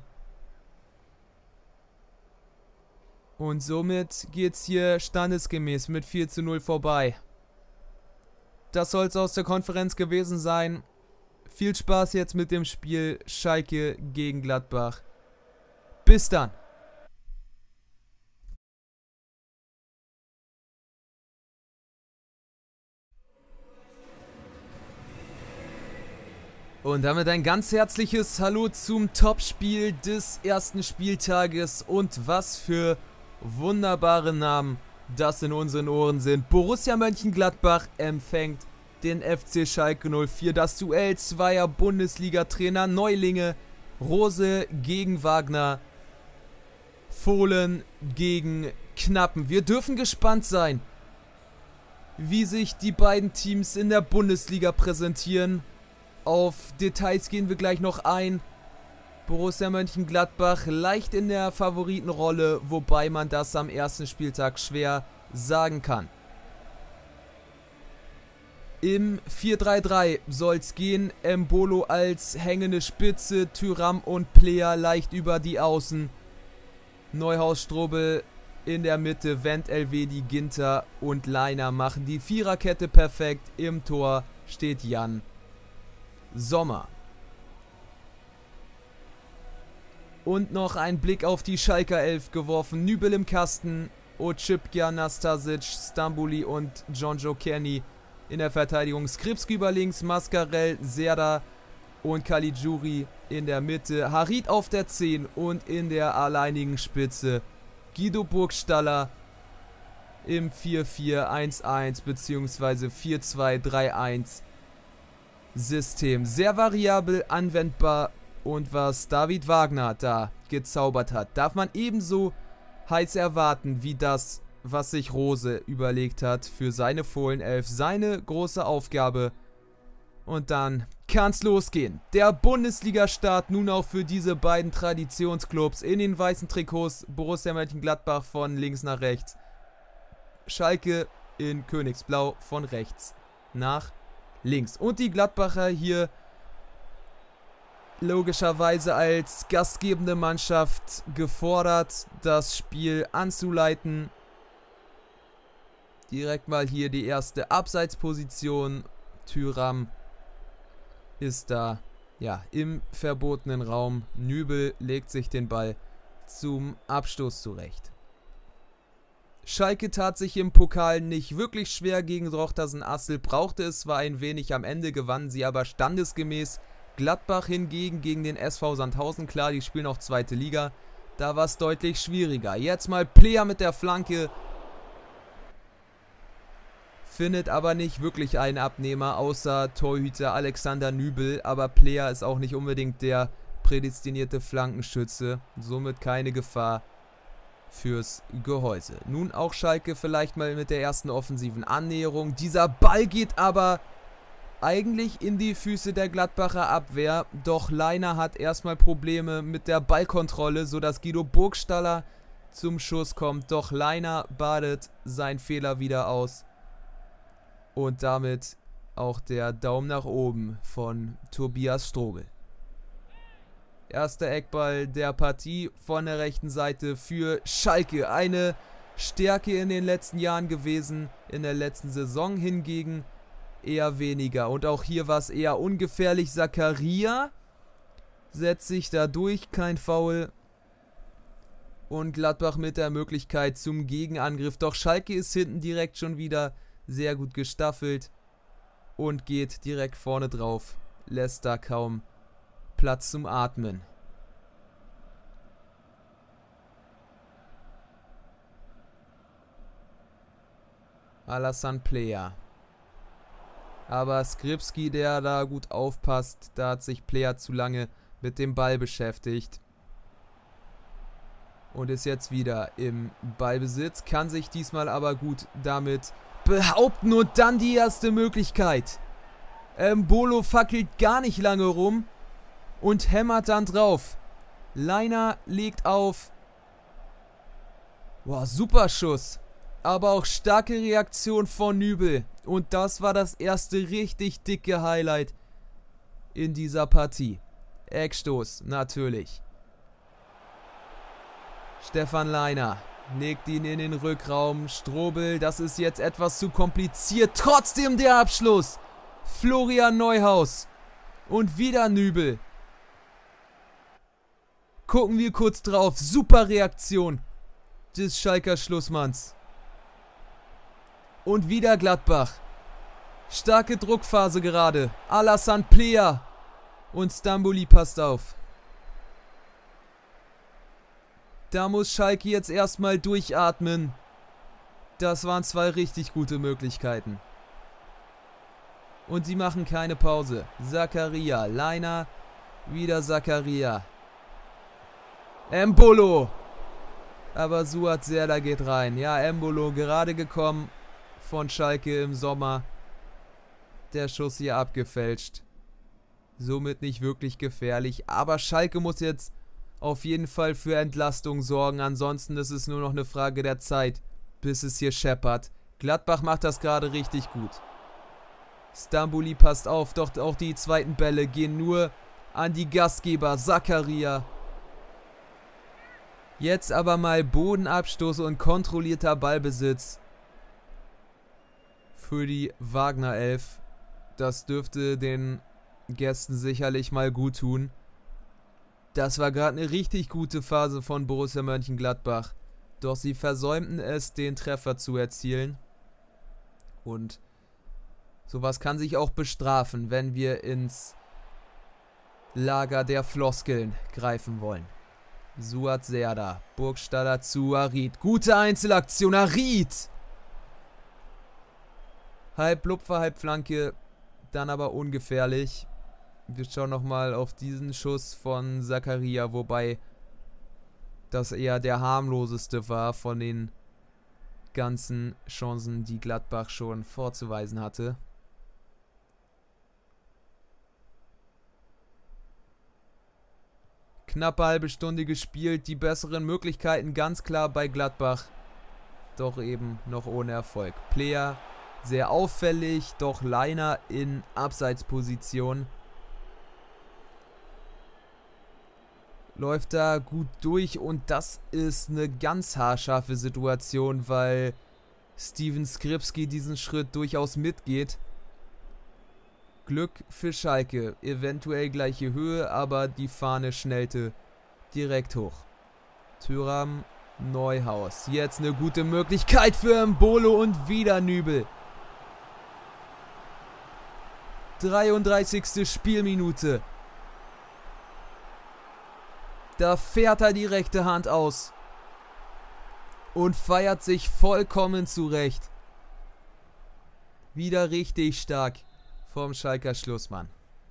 Und somit geht es hier standesgemäß mit 4:0 vorbei. Das soll es aus der Konferenz gewesen sein. Viel Spaß jetzt mit dem Spiel Schalke gegen Gladbach. Bis dann. Und damit ein ganz herzliches Hallo zum Topspiel des ersten Spieltages. Und was für wunderbare Namen das in unseren Ohren sind. Borussia Mönchengladbach empfängt den FC Schalke 04. Das Duell zweier Bundesliga-Trainer, Neulinge. Rose gegen Wagner. Fohlen gegen Knappen. Wir dürfen gespannt sein, wie sich die beiden Teams in der Bundesliga präsentieren. Auf Details gehen wir gleich noch ein. Borussia Mönchengladbach leicht in der Favoritenrolle, wobei man das am ersten Spieltag schwer sagen kann. Im 4-3-3 soll es gehen. Embolo als hängende Spitze, Thuram und Plea leicht über die Außen. Neuhaus, Strobel in der Mitte, Wendt, Elvedi, Ginter und Leiner machen die Viererkette perfekt. Im Tor steht Jan Sommer. Und noch ein Blick auf die Schalker 11 geworfen. Nübel im Kasten, Otschipka, Nastasic, Stambuli und Jonjo Kenny in der Verteidigung. Skripski über links, Mascarell, Serda und Caligiuri in der Mitte. Harit auf der 10 und in der alleinigen Spitze Guido Burgstaller im 4-4-1-1 bzw. 4-2-3-1 System. Sehr variabel anwendbar. Und was David Wagner da gezaubert hat, darf man ebenso heiß erwarten wie das, was sich Rose überlegt hat für seine Fohlenelf. Seine große Aufgabe. Und dann kann's losgehen. Der Bundesliga-Start nun auch für diese beiden Traditionsclubs in den weißen Trikots. Borussia Mönchengladbach von links nach rechts. Schalke in Königsblau von rechts nach links. Und die Gladbacher hier logischerweise als gastgebende Mannschaft gefordert, das Spiel anzuleiten. Direkt mal hier die erste Abseitsposition. Thuram ist da, ja, im verbotenen Raum. Nübel legt sich den Ball zum Abstoß zurecht. Schalke tat sich im Pokal nicht wirklich schwer gegen Drochtersen-Assel, brauchte es zwar ein wenig, am Ende gewannen sie aber standesgemäß. Gladbach hingegen gegen den SV Sandhausen, klar, die spielen auch zweite Liga, da war es deutlich schwieriger. Jetzt mal Plea mit der Flanke, findet aber nicht wirklich einen Abnehmer, außer Torhüter Alexander Nübel, aber Plea ist auch nicht unbedingt der prädestinierte Flankenschütze, somit keine Gefahr fürs Gehäuse. Nun auch Schalke vielleicht mal mit der ersten offensiven Annäherung. Dieser Ball geht aber eigentlich in die Füße der Gladbacher Abwehr, doch Lainer hat erstmal Probleme mit der Ballkontrolle, sodass Guido Burgstaller zum Schuss kommt. Doch Lainer badet seinen Fehler wieder aus. Und damit auch der Daumen nach oben von Tobias Strobel. Erster Eckball der Partie von der rechten Seite für Schalke. Eine Stärke in den letzten Jahren gewesen, in der letzten Saison hingegen eher weniger. Und auch hier war es eher ungefährlich. Zakaria setzt sich da durch, kein Foul. Und Gladbach mit der Möglichkeit zum Gegenangriff. Doch Schalke ist hinten direkt schon wieder sehr gut gestaffelt und geht direkt vorne drauf. Lässt da kaum Platz zum Atmen. Alassane Plea. Aber Skripski, der da gut aufpasst, da hat sich Plea zu lange mit dem Ball beschäftigt. Und ist jetzt wieder im Ballbesitz, kann sich diesmal aber gut damit behaupten. Und dann die erste Möglichkeit. Mbolo fackelt gar nicht lange rum und hämmert dann drauf. Lainer legt auf. Boah, super Schuss. Aber auch starke Reaktion von Nübel. Und das war das erste richtig dicke Highlight in dieser Partie. Eckstoß, natürlich. Stefan Lainer legt ihn in den Rückraum. Strobel, das ist jetzt etwas zu kompliziert. Trotzdem der Abschluss. Florian Neuhaus. Und wieder Nübel. Gucken wir kurz drauf. Super Reaktion des Schalker Schlussmanns. Und wieder Gladbach. Starke Druckphase gerade. Alassane Plea. Und Stambouli passt auf. Da muss Schalke jetzt erstmal durchatmen. Das waren zwei richtig gute Möglichkeiten. Und sie machen keine Pause. Zakaria, Lainer, wieder Zakaria. Mbolo. Aber Suat Serdar geht rein. Ja, Mbolo gerade gekommen von Schalke im Sommer. Der Schuss hier abgefälscht. Somit nicht wirklich gefährlich. Aber Schalke muss jetzt auf jeden Fall für Entlastung sorgen. Ansonsten ist es nur noch eine Frage der Zeit, bis es hier scheppert. Gladbach macht das gerade richtig gut. Stambouli passt auf, doch auch die zweiten Bälle gehen nur an die Gastgeber. Zakaria. Jetzt aber mal Bodenabstoß und kontrollierter Ballbesitz für die Wagner 11. Das dürfte den Gästen sicherlich mal gut tun. Das war gerade eine richtig gute Phase von Borussia Mönchengladbach. Doch sie versäumten es, den Treffer zu erzielen. Und sowas kann sich auch bestrafen, wenn wir ins Lager der Floskeln greifen wollen. Suat Serdar, Burgstaller zu Harit. Gute Einzelaktion, Harit! Halb Lupfer, halb Flanke, dann aber ungefährlich. Wir schauen nochmal auf diesen Schuss von Zakaria, wobei das eher der harmloseste war von den ganzen Chancen, die Gladbach schon vorzuweisen hatte. Knappe halbe Stunde gespielt, die besseren Möglichkeiten ganz klar bei Gladbach, doch eben noch ohne Erfolg. Plea sehr auffällig, doch Lainer in Abseitsposition. Läuft da gut durch und das ist eine ganz haarscharfe Situation, weil Steven Skripski diesen Schritt durchaus mitgeht. Glück für Schalke, eventuell gleiche Höhe, aber die Fahne schnellte direkt hoch. Thuram, Neuhaus, jetzt eine gute Möglichkeit für Mbolo und wieder Nübel. 33. Spielminute. Da fährt er die rechte Hand aus und feiert sich vollkommen zurecht. Wieder richtig stark vom Schalker Schlussmann.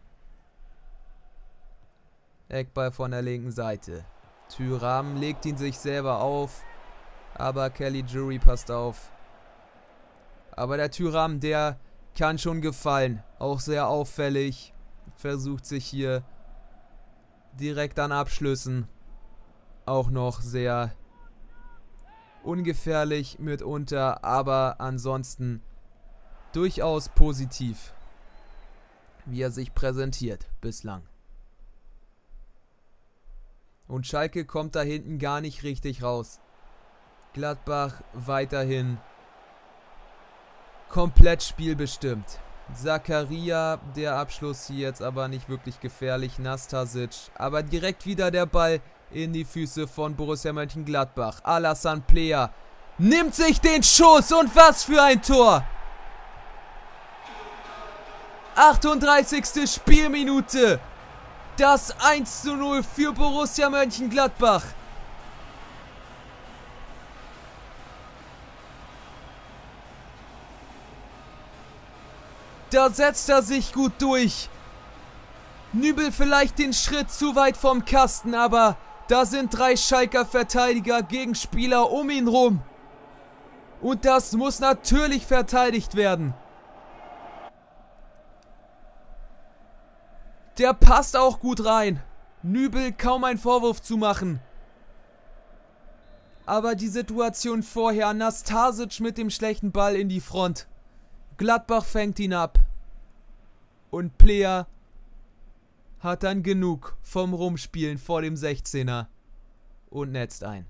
Eckball von der linken Seite. Thuram legt ihn sich selber auf, aber Kelly Jury passt auf. Aber der Thuram, der kann schon gefallen. Auch sehr auffällig. Versucht sich hier direkt an Abschlüssen. Auch noch sehr ungefährlich mitunter, aber ansonsten durchaus positiv, wie er sich präsentiert bislang. Und Schalke kommt da hinten gar nicht richtig raus. Gladbach weiterhin komplett spielbestimmt. Zakaria, der Abschluss hier jetzt aber nicht wirklich gefährlich. Nastasic, aber direkt wieder der Ball in die Füße von Borussia Mönchengladbach. Alassane Plea nimmt sich den Schuss und was für ein Tor! 38. Spielminute. Das 1:0 für Borussia Mönchengladbach. Da setzt er sich gut durch. Nübel vielleicht den Schritt zu weit vom Kasten, aber da sind 3 Schalker Verteidiger, Gegenspieler um ihn rum. Und das muss natürlich verteidigt werden. Der passt auch gut rein. Nübel kaum einen Vorwurf zu machen. Aber die Situation vorher, Nastasic mit dem schlechten Ball in die Front. Gladbach fängt ihn ab. Und Plea hat dann genug vom Rumspielen vor dem 16er und netzt ein.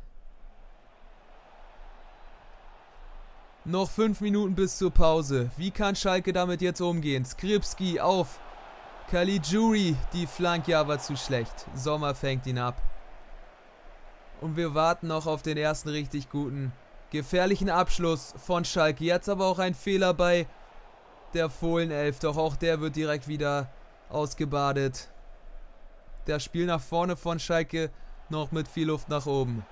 Noch 5 Minuten bis zur Pause. Wie kann Schalke damit jetzt umgehen? Skripski auf Caligiuri, die Flanke aber zu schlecht. Sommer fängt ihn ab. Und wir warten noch auf den ersten richtig guten, gefährlichen Abschluss von Schalke. Jetzt aber auch ein Fehler bei der Fohlenelf. Doch auch der wird direkt wieder ausgebadet. Das Spiel nach vorne von Schalke noch mit viel Luft nach oben.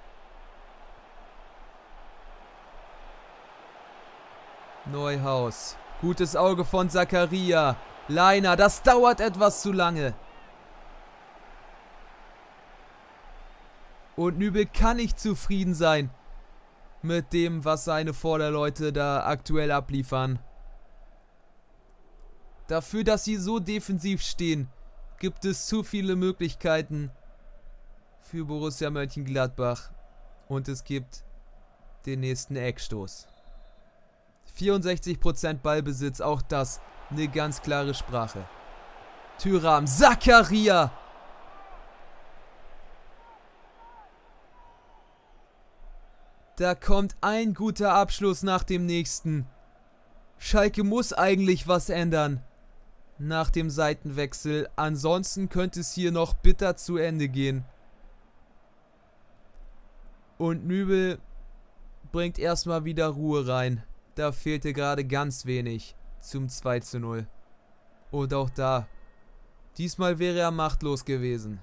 Neuhaus. Gutes Auge von Zakaria. Leiner, das dauert etwas zu lange. Und Nübel kann nicht zufrieden sein mit dem, was seine Vorderleute da aktuell abliefern. Dafür, dass sie so defensiv stehen, gibt es zu viele Möglichkeiten für Borussia Mönchengladbach. Und es gibt den nächsten Eckstoß. 64% Ballbesitz, auch das eine ganz klare Sprache. Thuram, Zakaria. Da kommt ein guter Abschluss nach dem nächsten. Schalke muss eigentlich was ändern nach dem Seitenwechsel. Ansonsten könnte es hier noch bitter zu Ende gehen. Und Nübel bringt erstmal wieder Ruhe rein. Da fehlte gerade ganz wenig zum 2:0. Und auch da. Diesmal wäre er machtlos gewesen.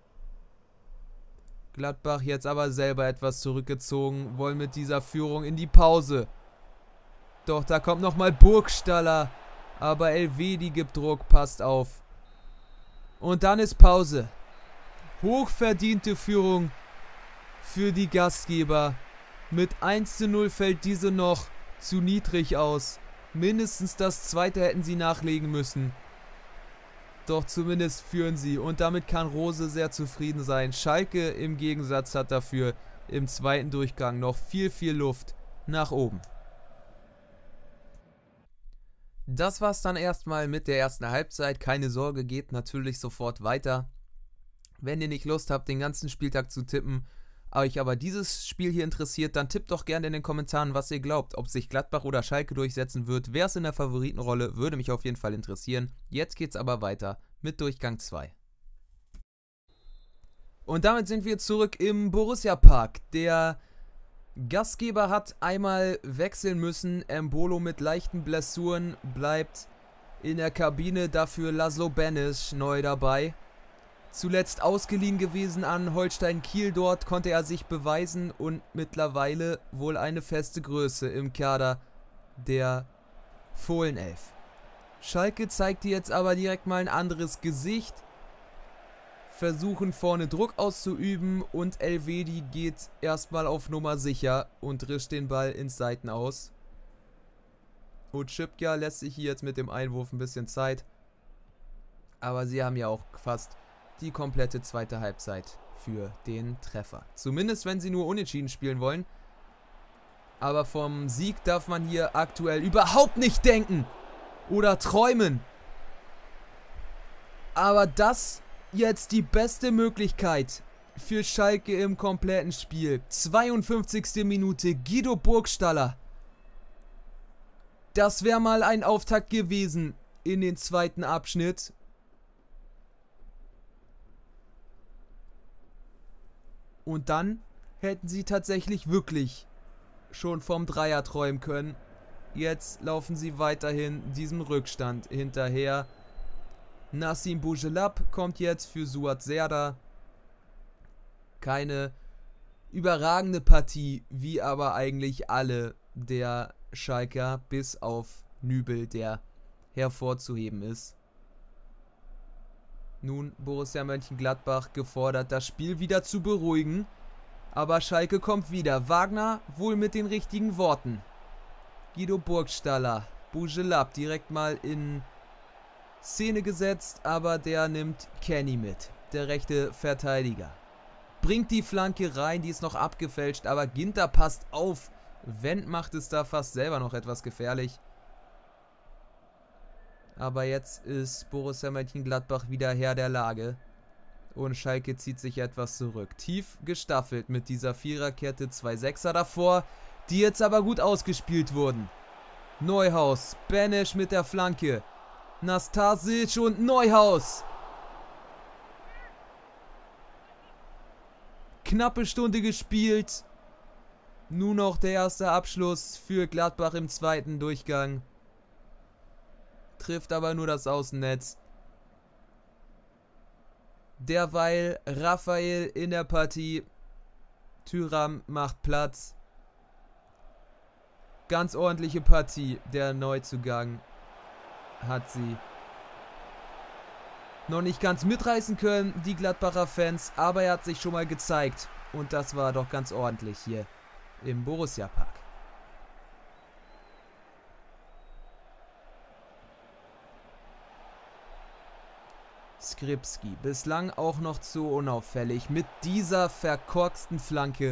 Gladbach jetzt aber selber etwas zurückgezogen, wollen mit dieser Führung in die Pause. Doch da kommt nochmal Burgstaller, aber Elvedi gibt Druck, passt auf. Und dann ist Pause. Hochverdiente Führung für die Gastgeber. Mit 1:0 fällt diese noch zu niedrig aus. Mindestens das zweite hätten sie nachlegen müssen. Doch zumindest führen sie und damit kann Rose sehr zufrieden sein. Schalke im Gegensatz hat dafür im zweiten Durchgang noch viel Luft nach oben. Das war's dann erstmal mit der ersten Halbzeit. Keine Sorge, geht natürlich sofort weiter. Wenn ihr nicht Lust habt, den ganzen Spieltag zu tippen, euch aber dieses Spiel hier interessiert, dann tippt doch gerne in den Kommentaren, was ihr glaubt. Ob sich Gladbach oder Schalke durchsetzen wird, wer ist in der Favoritenrolle, würde mich auf jeden Fall interessieren. Jetzt geht's aber weiter mit Durchgang 2. Und damit sind wir zurück im Borussia Park. Der Gastgeber hat einmal wechseln müssen. Embolo mit leichten Blessuren bleibt in der Kabine, dafür Laszlo Benes neu dabei. Zuletzt ausgeliehen gewesen an Holstein Kiel, dort konnte er sich beweisen und mittlerweile wohl eine feste Größe im Kader der Fohlenelf. Schalke zeigte jetzt aber direkt mal ein anderes Gesicht, versuchen vorne Druck auszuüben und Elvedi geht erstmal auf Nummer sicher und rischt den Ball ins Seitenaus. Otschipka lässt sich hier jetzt mit dem Einwurf ein bisschen Zeit. Aber sie haben ja auch fast die komplette zweite Halbzeit für den Treffer. Zumindest wenn sie nur unentschieden spielen wollen. Aber vom Sieg darf man hier aktuell überhaupt nicht denken oder träumen. Aber das jetzt die beste Möglichkeit für Schalke im kompletten Spiel. 52. Minute, Guido Burgstaller. Das wäre mal ein Auftakt gewesen in den zweiten Abschnitt. Und dann hätten sie tatsächlich wirklich schon vom Dreier träumen können. Jetzt laufen sie weiterhin diesem Rückstand hinterher. Nassim Bougelab kommt jetzt für Suat Serdar. Keine überragende Partie, wie aber eigentlich alle der Schalker, bis auf Nübel, der hervorzuheben ist. Nun Borussia Mönchengladbach gefordert, das Spiel wieder zu beruhigen. Aber Schalke kommt wieder. Wagner wohl mit den richtigen Worten. Guido Burgstaller, Bougelab direkt mal in Szene gesetzt, aber der nimmt Kenny mit, der rechte Verteidiger. Bringt die Flanke rein, die ist noch abgefälscht, aber Ginter passt auf. Wendt macht es da fast selber noch etwas gefährlich. Aber jetzt ist Borussia Mönchengladbach wieder Herr der Lage. Und Schalke zieht sich etwas zurück. Tief gestaffelt mit dieser Viererkette, 2 Sechser davor, die jetzt aber gut ausgespielt wurden. Neuhaus, Benesch mit der Flanke. Nastasic und Neuhaus. Knappe Stunde gespielt. Nun noch der erste Abschluss für Gladbach im zweiten Durchgang. Trifft aber nur das Außennetz. Derweil Raphael in der Partie. Thuram macht Platz. Ganz ordentliche Partie. Der Neuzugang hat sie noch nicht ganz mitreißen können, die Gladbacher Fans, aber er hat sich schon mal gezeigt. Und das war doch ganz ordentlich hier im Borussia Park. Skripski, bislang auch noch zu unauffällig mit dieser verkorksten Flanke.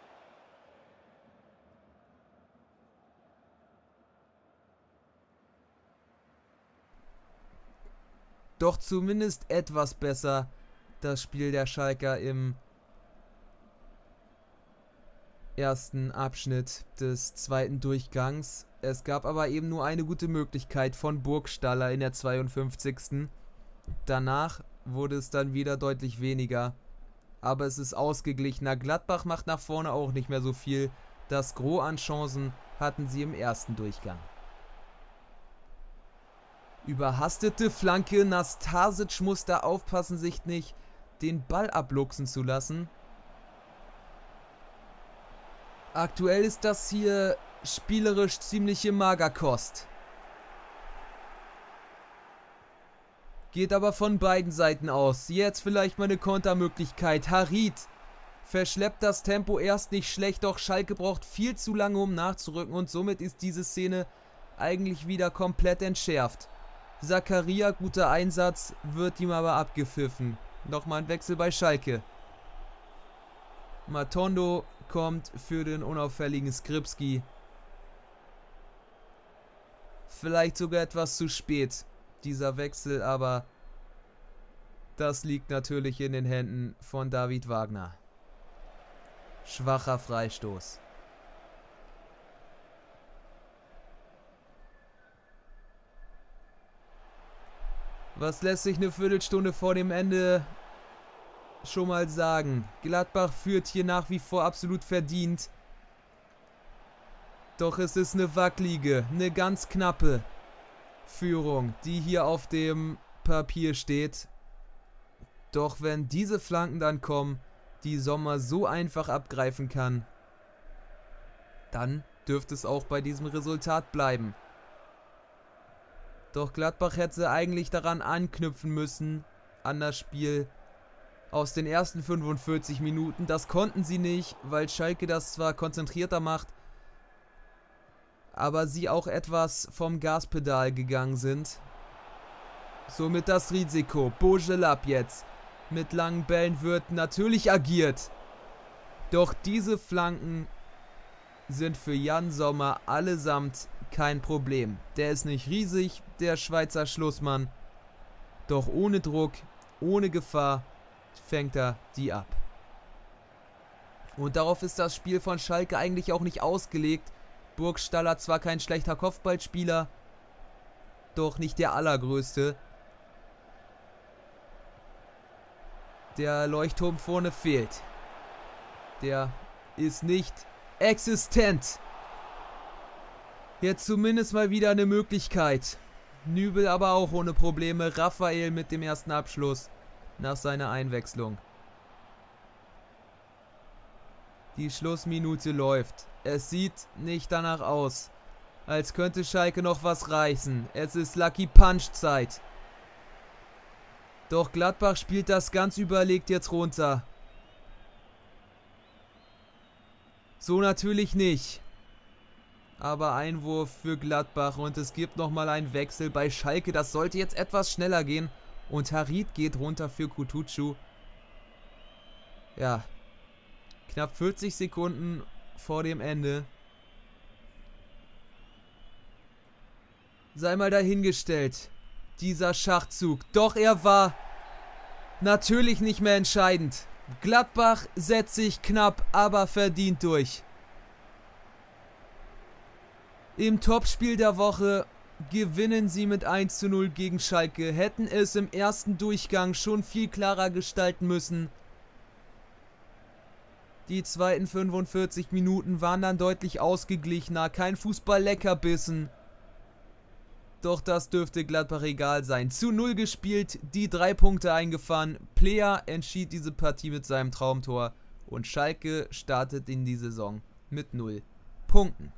Doch zumindest etwas besser das Spiel der Schalker im ersten Abschnitt des zweiten Durchgangs. Es gab aber eben nur eine gute Möglichkeit von Burgstaller in der 52. Danach wurde es dann wieder deutlich weniger. Aber es ist ausgeglichener. Gladbach macht nach vorne auch nicht mehr so viel. Das Gros an Chancen hatten sie im ersten Durchgang. Überhastete Flanke. Nastasic muss da aufpassen, sich nicht den Ball abluchsen zu lassen. Aktuell ist das hier spielerisch ziemliche Magerkost. Geht aber von beiden Seiten aus. Jetzt vielleicht mal eine Kontermöglichkeit. Harit verschleppt das Tempo erst nicht schlecht, doch Schalke braucht viel zu lange, um nachzurücken. Und somit ist diese Szene eigentlich wieder komplett entschärft. Zakaria, guter Einsatz, wird ihm aber abgepfiffen. Nochmal ein Wechsel bei Schalke. Matondo kommt für den unauffälligen Skripski. Vielleicht sogar etwas zu spät, dieser Wechsel, aber das liegt natürlich in den Händen von David Wagner. Schwacher Freistoß. Was lässt sich eine Viertelstunde vor dem Ende schon mal sagen? Gladbach führt hier nach wie vor absolut verdient. Doch es ist eine wackelige, eine ganz knappe Führung, die hier auf dem Papier steht. Doch wenn diese Flanken dann kommen, die Sommer so einfach abgreifen kann, dann dürfte es auch bei diesem Resultat bleiben. Doch Gladbach hätte eigentlich daran anknüpfen müssen, an das Spiel aus den ersten 45 Minuten. Das konnten sie nicht, weil Schalke das zwar konzentrierter macht, aber sie auch etwas vom Gaspedal gegangen sind. Somit das Risiko. Bojelab jetzt. Mit langen Bällen wird natürlich agiert. Doch diese Flanken sind für Jan Sommer allesamt kein Problem. Der ist nicht riesig, der Schweizer Schlussmann. Doch ohne Druck, ohne Gefahr fängt er die ab. Und darauf ist das Spiel von Schalke eigentlich auch nicht ausgelegt. Burgstaller zwar kein schlechter Kopfballspieler, doch nicht der allergrößte. Der Leuchtturm vorne fehlt. Der ist nicht existent. Jetzt zumindest mal wieder eine Möglichkeit. Nübel aber auch ohne Probleme. Raphael mit dem ersten Abschluss nach seiner Einwechslung. Die Schlussminute läuft. Es sieht nicht danach aus, als könnte Schalke noch was reißen. Es ist Lucky Punch Zeit. Doch Gladbach spielt das ganz überlegt jetzt runter. So natürlich nicht. Aber Einwurf für Gladbach und es gibt nochmal einen Wechsel bei Schalke. Das sollte jetzt etwas schneller gehen. Und Harit geht runter für Kutucu. Ja. Knapp 40 Sekunden vor dem Ende. Sei mal dahingestellt. Dieser Schachzug. Doch er war natürlich nicht mehr entscheidend. Gladbach setzt sich knapp, aber verdient durch. Im Topspiel der Woche gewinnen sie mit 1:0 gegen Schalke. Hätten es im ersten Durchgang schon viel klarer gestalten müssen. Die zweiten 45 Minuten waren dann deutlich ausgeglichener. Kein Fußball-Leckerbissen. Doch das dürfte Gladbach egal sein. Zu 0 gespielt, die 3 Punkte eingefahren. Player entschied diese Partie mit seinem Traumtor. Und Schalke startet in die Saison mit 0 Punkten.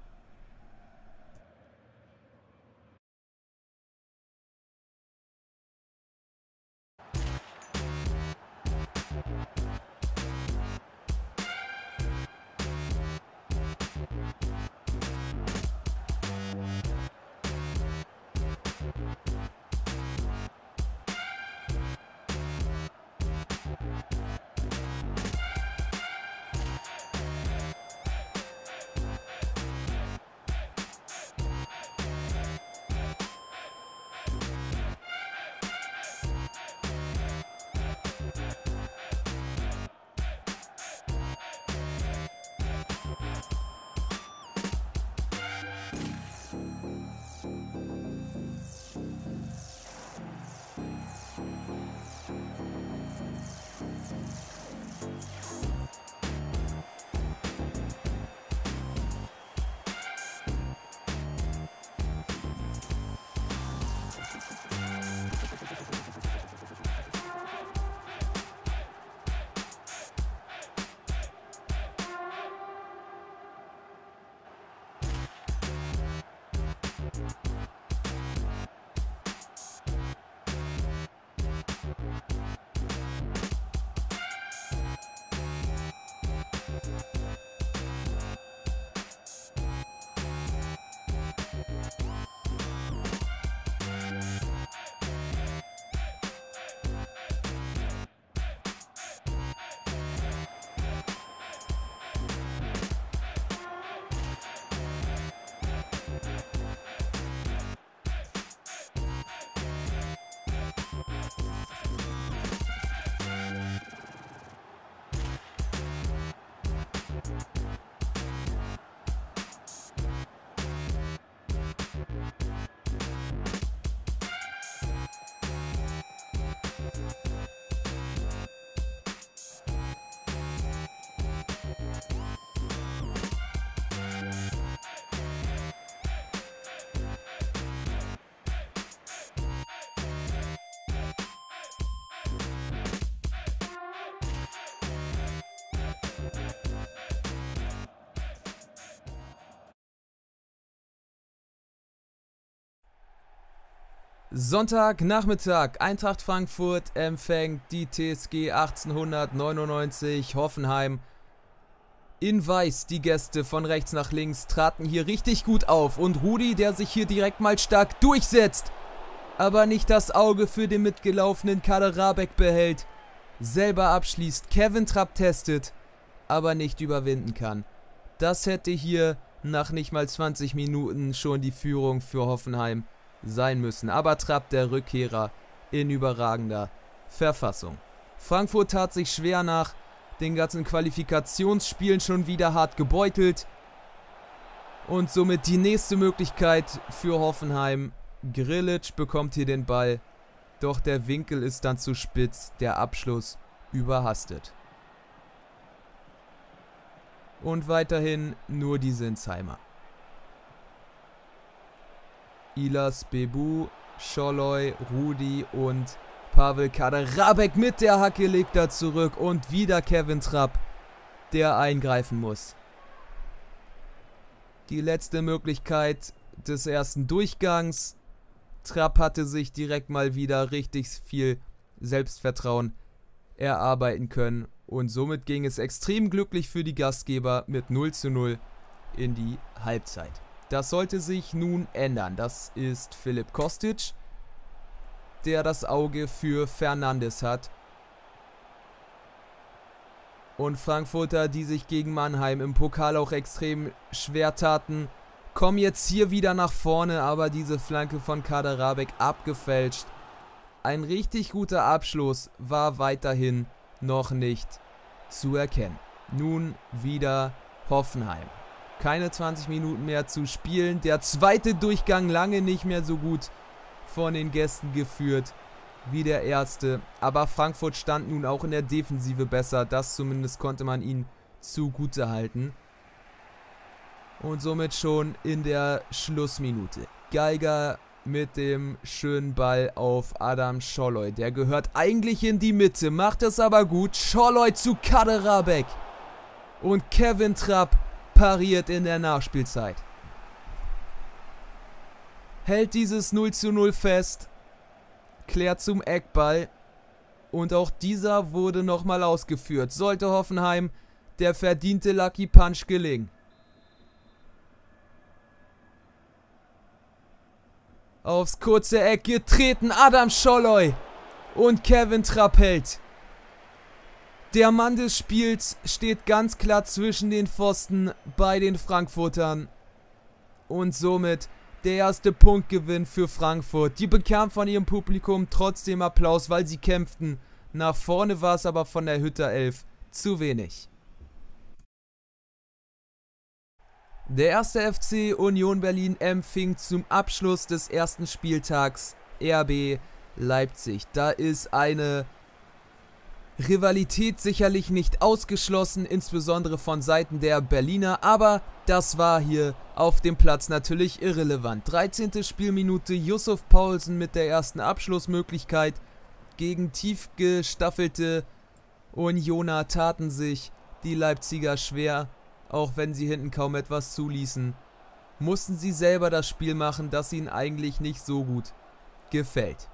Sonntagnachmittag, Eintracht Frankfurt empfängt die TSG 1899 Hoffenheim In weiß, die Gäste von rechts nach links traten hier richtig gut auf. Und Rudi, der sich hier direkt mal stark durchsetzt, aber nicht das Auge für den mitgelaufenen Kaderabek behält. Selber abschließt, Kevin Trapp testet, aber nicht überwinden kann. Das hätte hier nach nicht mal 20 Minuten schon die Führung für Hoffenheim sein müssen. Aber Trapp, der Rückkehrer, in überragender Verfassung. Frankfurt tat sich schwer nach den ganzen Qualifikationsspielen schon wieder hart gebeutelt. Und somit die nächste Möglichkeit für Hoffenheim. Grillitsch bekommt hier den Ball. Doch der Winkel ist dann zu spitz. Der Abschluss überhastet. Und weiterhin nur die Sinsheimer. Ilas Bebu, Scholloy, Rudi und Pavel Kaderabek mit der Hacke legt er zurück. Und wieder Kevin Trapp, der eingreifen muss. Die letzte Möglichkeit des ersten Durchgangs. Trapp hatte sich direkt mal wieder richtig viel Selbstvertrauen erarbeiten können. Und somit ging es extrem glücklich für die Gastgeber mit 0:0 in die Halbzeit. Das sollte sich nun ändern. Das ist Filip Kostic, der das Auge für Fernandes hat. Und Frankfurter, die sich gegen Mannheim im Pokal auch extrem schwer taten, kommen jetzt hier wieder nach vorne, aber diese Flanke von Kaderabek abgefälscht. Ein richtig guter Abschluss war weiterhin noch nicht zu erkennen. Nun wieder Hoffenheim. Keine 20 Minuten mehr zu spielen. Der zweite Durchgang lange nicht mehr so gut von den Gästen geführt wie der erste. Aber Frankfurt stand nun auch in der Defensive besser. Das zumindest konnte man ihnen zugute halten. Und somit schon in der Schlussminute. Geiger mit dem schönen Ball auf Adam Scholloy. Der gehört eigentlich in die Mitte, macht es aber gut. Scholloy zu Kaderabek. Und Kevin Trapp pariert in der Nachspielzeit. Hält dieses 0:0 fest. Klärt zum Eckball. Und auch dieser wurde nochmal ausgeführt. Sollte Hoffenheim der verdiente Lucky Punch gelingen. Aufs kurze Eck getreten, Adam Scholloy und Kevin Trapp hält. Der Mann des Spiels steht ganz klar zwischen den Pfosten bei den Frankfurtern. Und somit der erste Punktgewinn für Frankfurt. Die bekamen von ihrem Publikum trotzdem Applaus, weil sie kämpften. Nach vorne war es aber von der Hütter 11 zu wenig. Der erste FC Union Berlin empfing zum Abschluss des ersten Spieltags RB Leipzig. Da ist eine Rivalität sicherlich nicht ausgeschlossen, insbesondere von Seiten der Berliner, aber das war hier auf dem Platz natürlich irrelevant. 13. Spielminute, Yusuf Poulsen mit der ersten Abschlussmöglichkeit. Gegen tief gestaffelte Unioner taten sich die Leipziger schwer. Auch wenn sie hinten kaum etwas zuließen, mussten sie selber das Spiel machen, das ihnen eigentlich nicht so gut gefällt.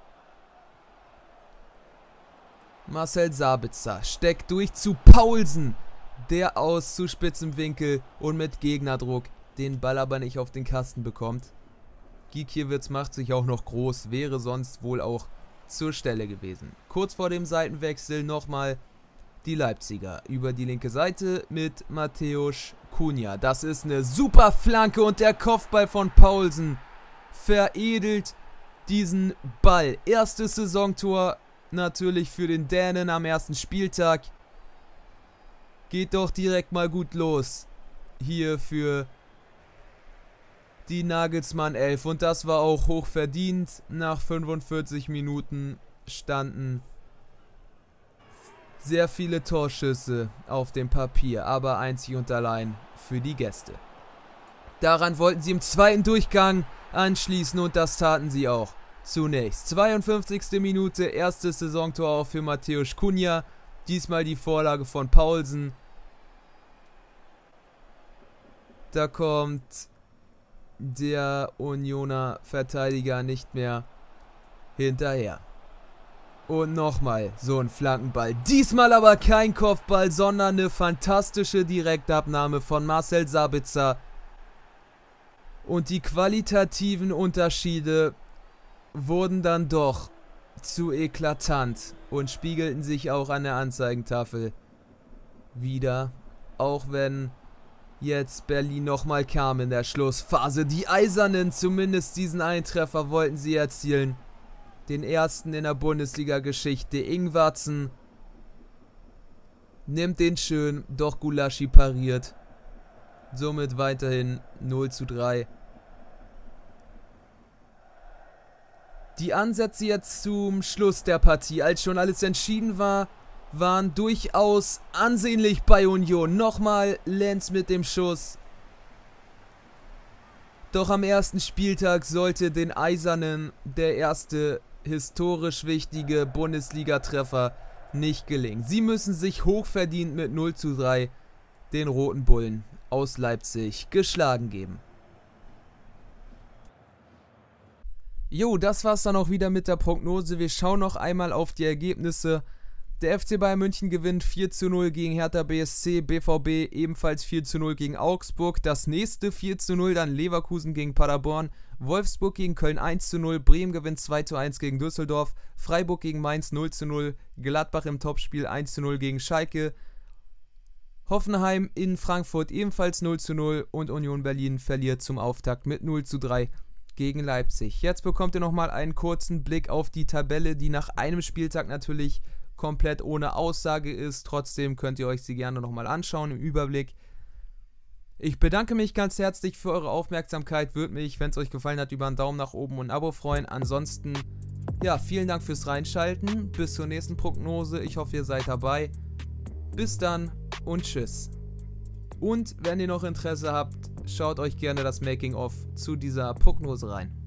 Marcel Sabitzer steckt durch zu Poulsen, der aus zu spitzem Winkel und mit Gegnerdruck den Ball aber nicht auf den Kasten bekommt. Gikiewicz macht sich auch noch groß, wäre sonst wohl auch zur Stelle gewesen. Kurz vor dem Seitenwechsel nochmal die Leipziger über die linke Seite mit Mateusz Cunha. Das ist eine super Flanke und der Kopfball von Poulsen veredelt diesen Ball. Erstes Saisontor natürlich für den Dänen am ersten Spieltag. Geht doch direkt mal gut los hier für die Nagelsmann 11. Und das war auch hoch verdient. Nach 45 Minuten standen sehr viele Torschüsse auf dem Papier, aber einzig und allein für die Gäste. Daran wollten sie im zweiten Durchgang anschließen und das taten sie auch. Zunächst 52. Minute, erstes Saisontor auch für Mateusz Cunha. Diesmal die Vorlage von Poulsen. Da kommt der Unioner Verteidiger nicht mehr hinterher. Und nochmal so ein Flankenball. Diesmal aber kein Kopfball, sondern eine fantastische Direktabnahme von Marcel Sabitzer. Und die qualitativen Unterschiede wurden dann doch zu eklatant und spiegelten sich auch an der Anzeigentafel wieder. Auch wenn jetzt Berlin nochmal kam in der Schlussphase. Die Eisernen, zumindest diesen Eintreffer wollten sie erzielen. Den ersten in der Bundesliga-Geschichte. Ingwarzen nimmt den schön, doch Gulaschi pariert. Somit weiterhin 0:3. Die Ansätze jetzt zum Schluss der Partie, als schon alles entschieden war, waren durchaus ansehnlich bei Union. Nochmal Lenz mit dem Schuss. Doch am ersten Spieltag sollte den Eisernen der erste historisch wichtige Bundesliga-Treffer nicht gelingen. Sie müssen sich hochverdient mit 0:3 den Roten Bullen aus Leipzig geschlagen geben. Jo, das war's dann auch wieder mit der Prognose. Wir schauen noch einmal auf die Ergebnisse. Der FC Bayern München gewinnt 4:0 gegen Hertha BSC, BVB ebenfalls 4:0 gegen Augsburg. Das nächste 4:0 dann Leverkusen gegen Paderborn, Wolfsburg gegen Köln 1:0, Bremen gewinnt 2:1 gegen Düsseldorf, Freiburg gegen Mainz 0:0, Gladbach im Topspiel 1:0 gegen Schalke, Hoffenheim in Frankfurt ebenfalls 0:0 und Union Berlin verliert zum Auftakt mit 0:3 gegen Leipzig. Jetzt bekommt ihr nochmal einen kurzen Blick auf die Tabelle, die nach einem Spieltag natürlich komplett ohne Aussage ist. Trotzdem könnt ihr euch sie gerne nochmal anschauen im Überblick. Ich bedanke mich ganz herzlich für eure Aufmerksamkeit. Würde mich, wenn es euch gefallen hat, über einen Daumen nach oben und ein Abo freuen. Ansonsten, ja, vielen Dank fürs Reinschalten. Bis zur nächsten Prognose. Ich hoffe, ihr seid dabei. Bis dann und tschüss. Und wenn ihr noch Interesse habt, schaut euch gerne das Making-of zu dieser Prognose rein.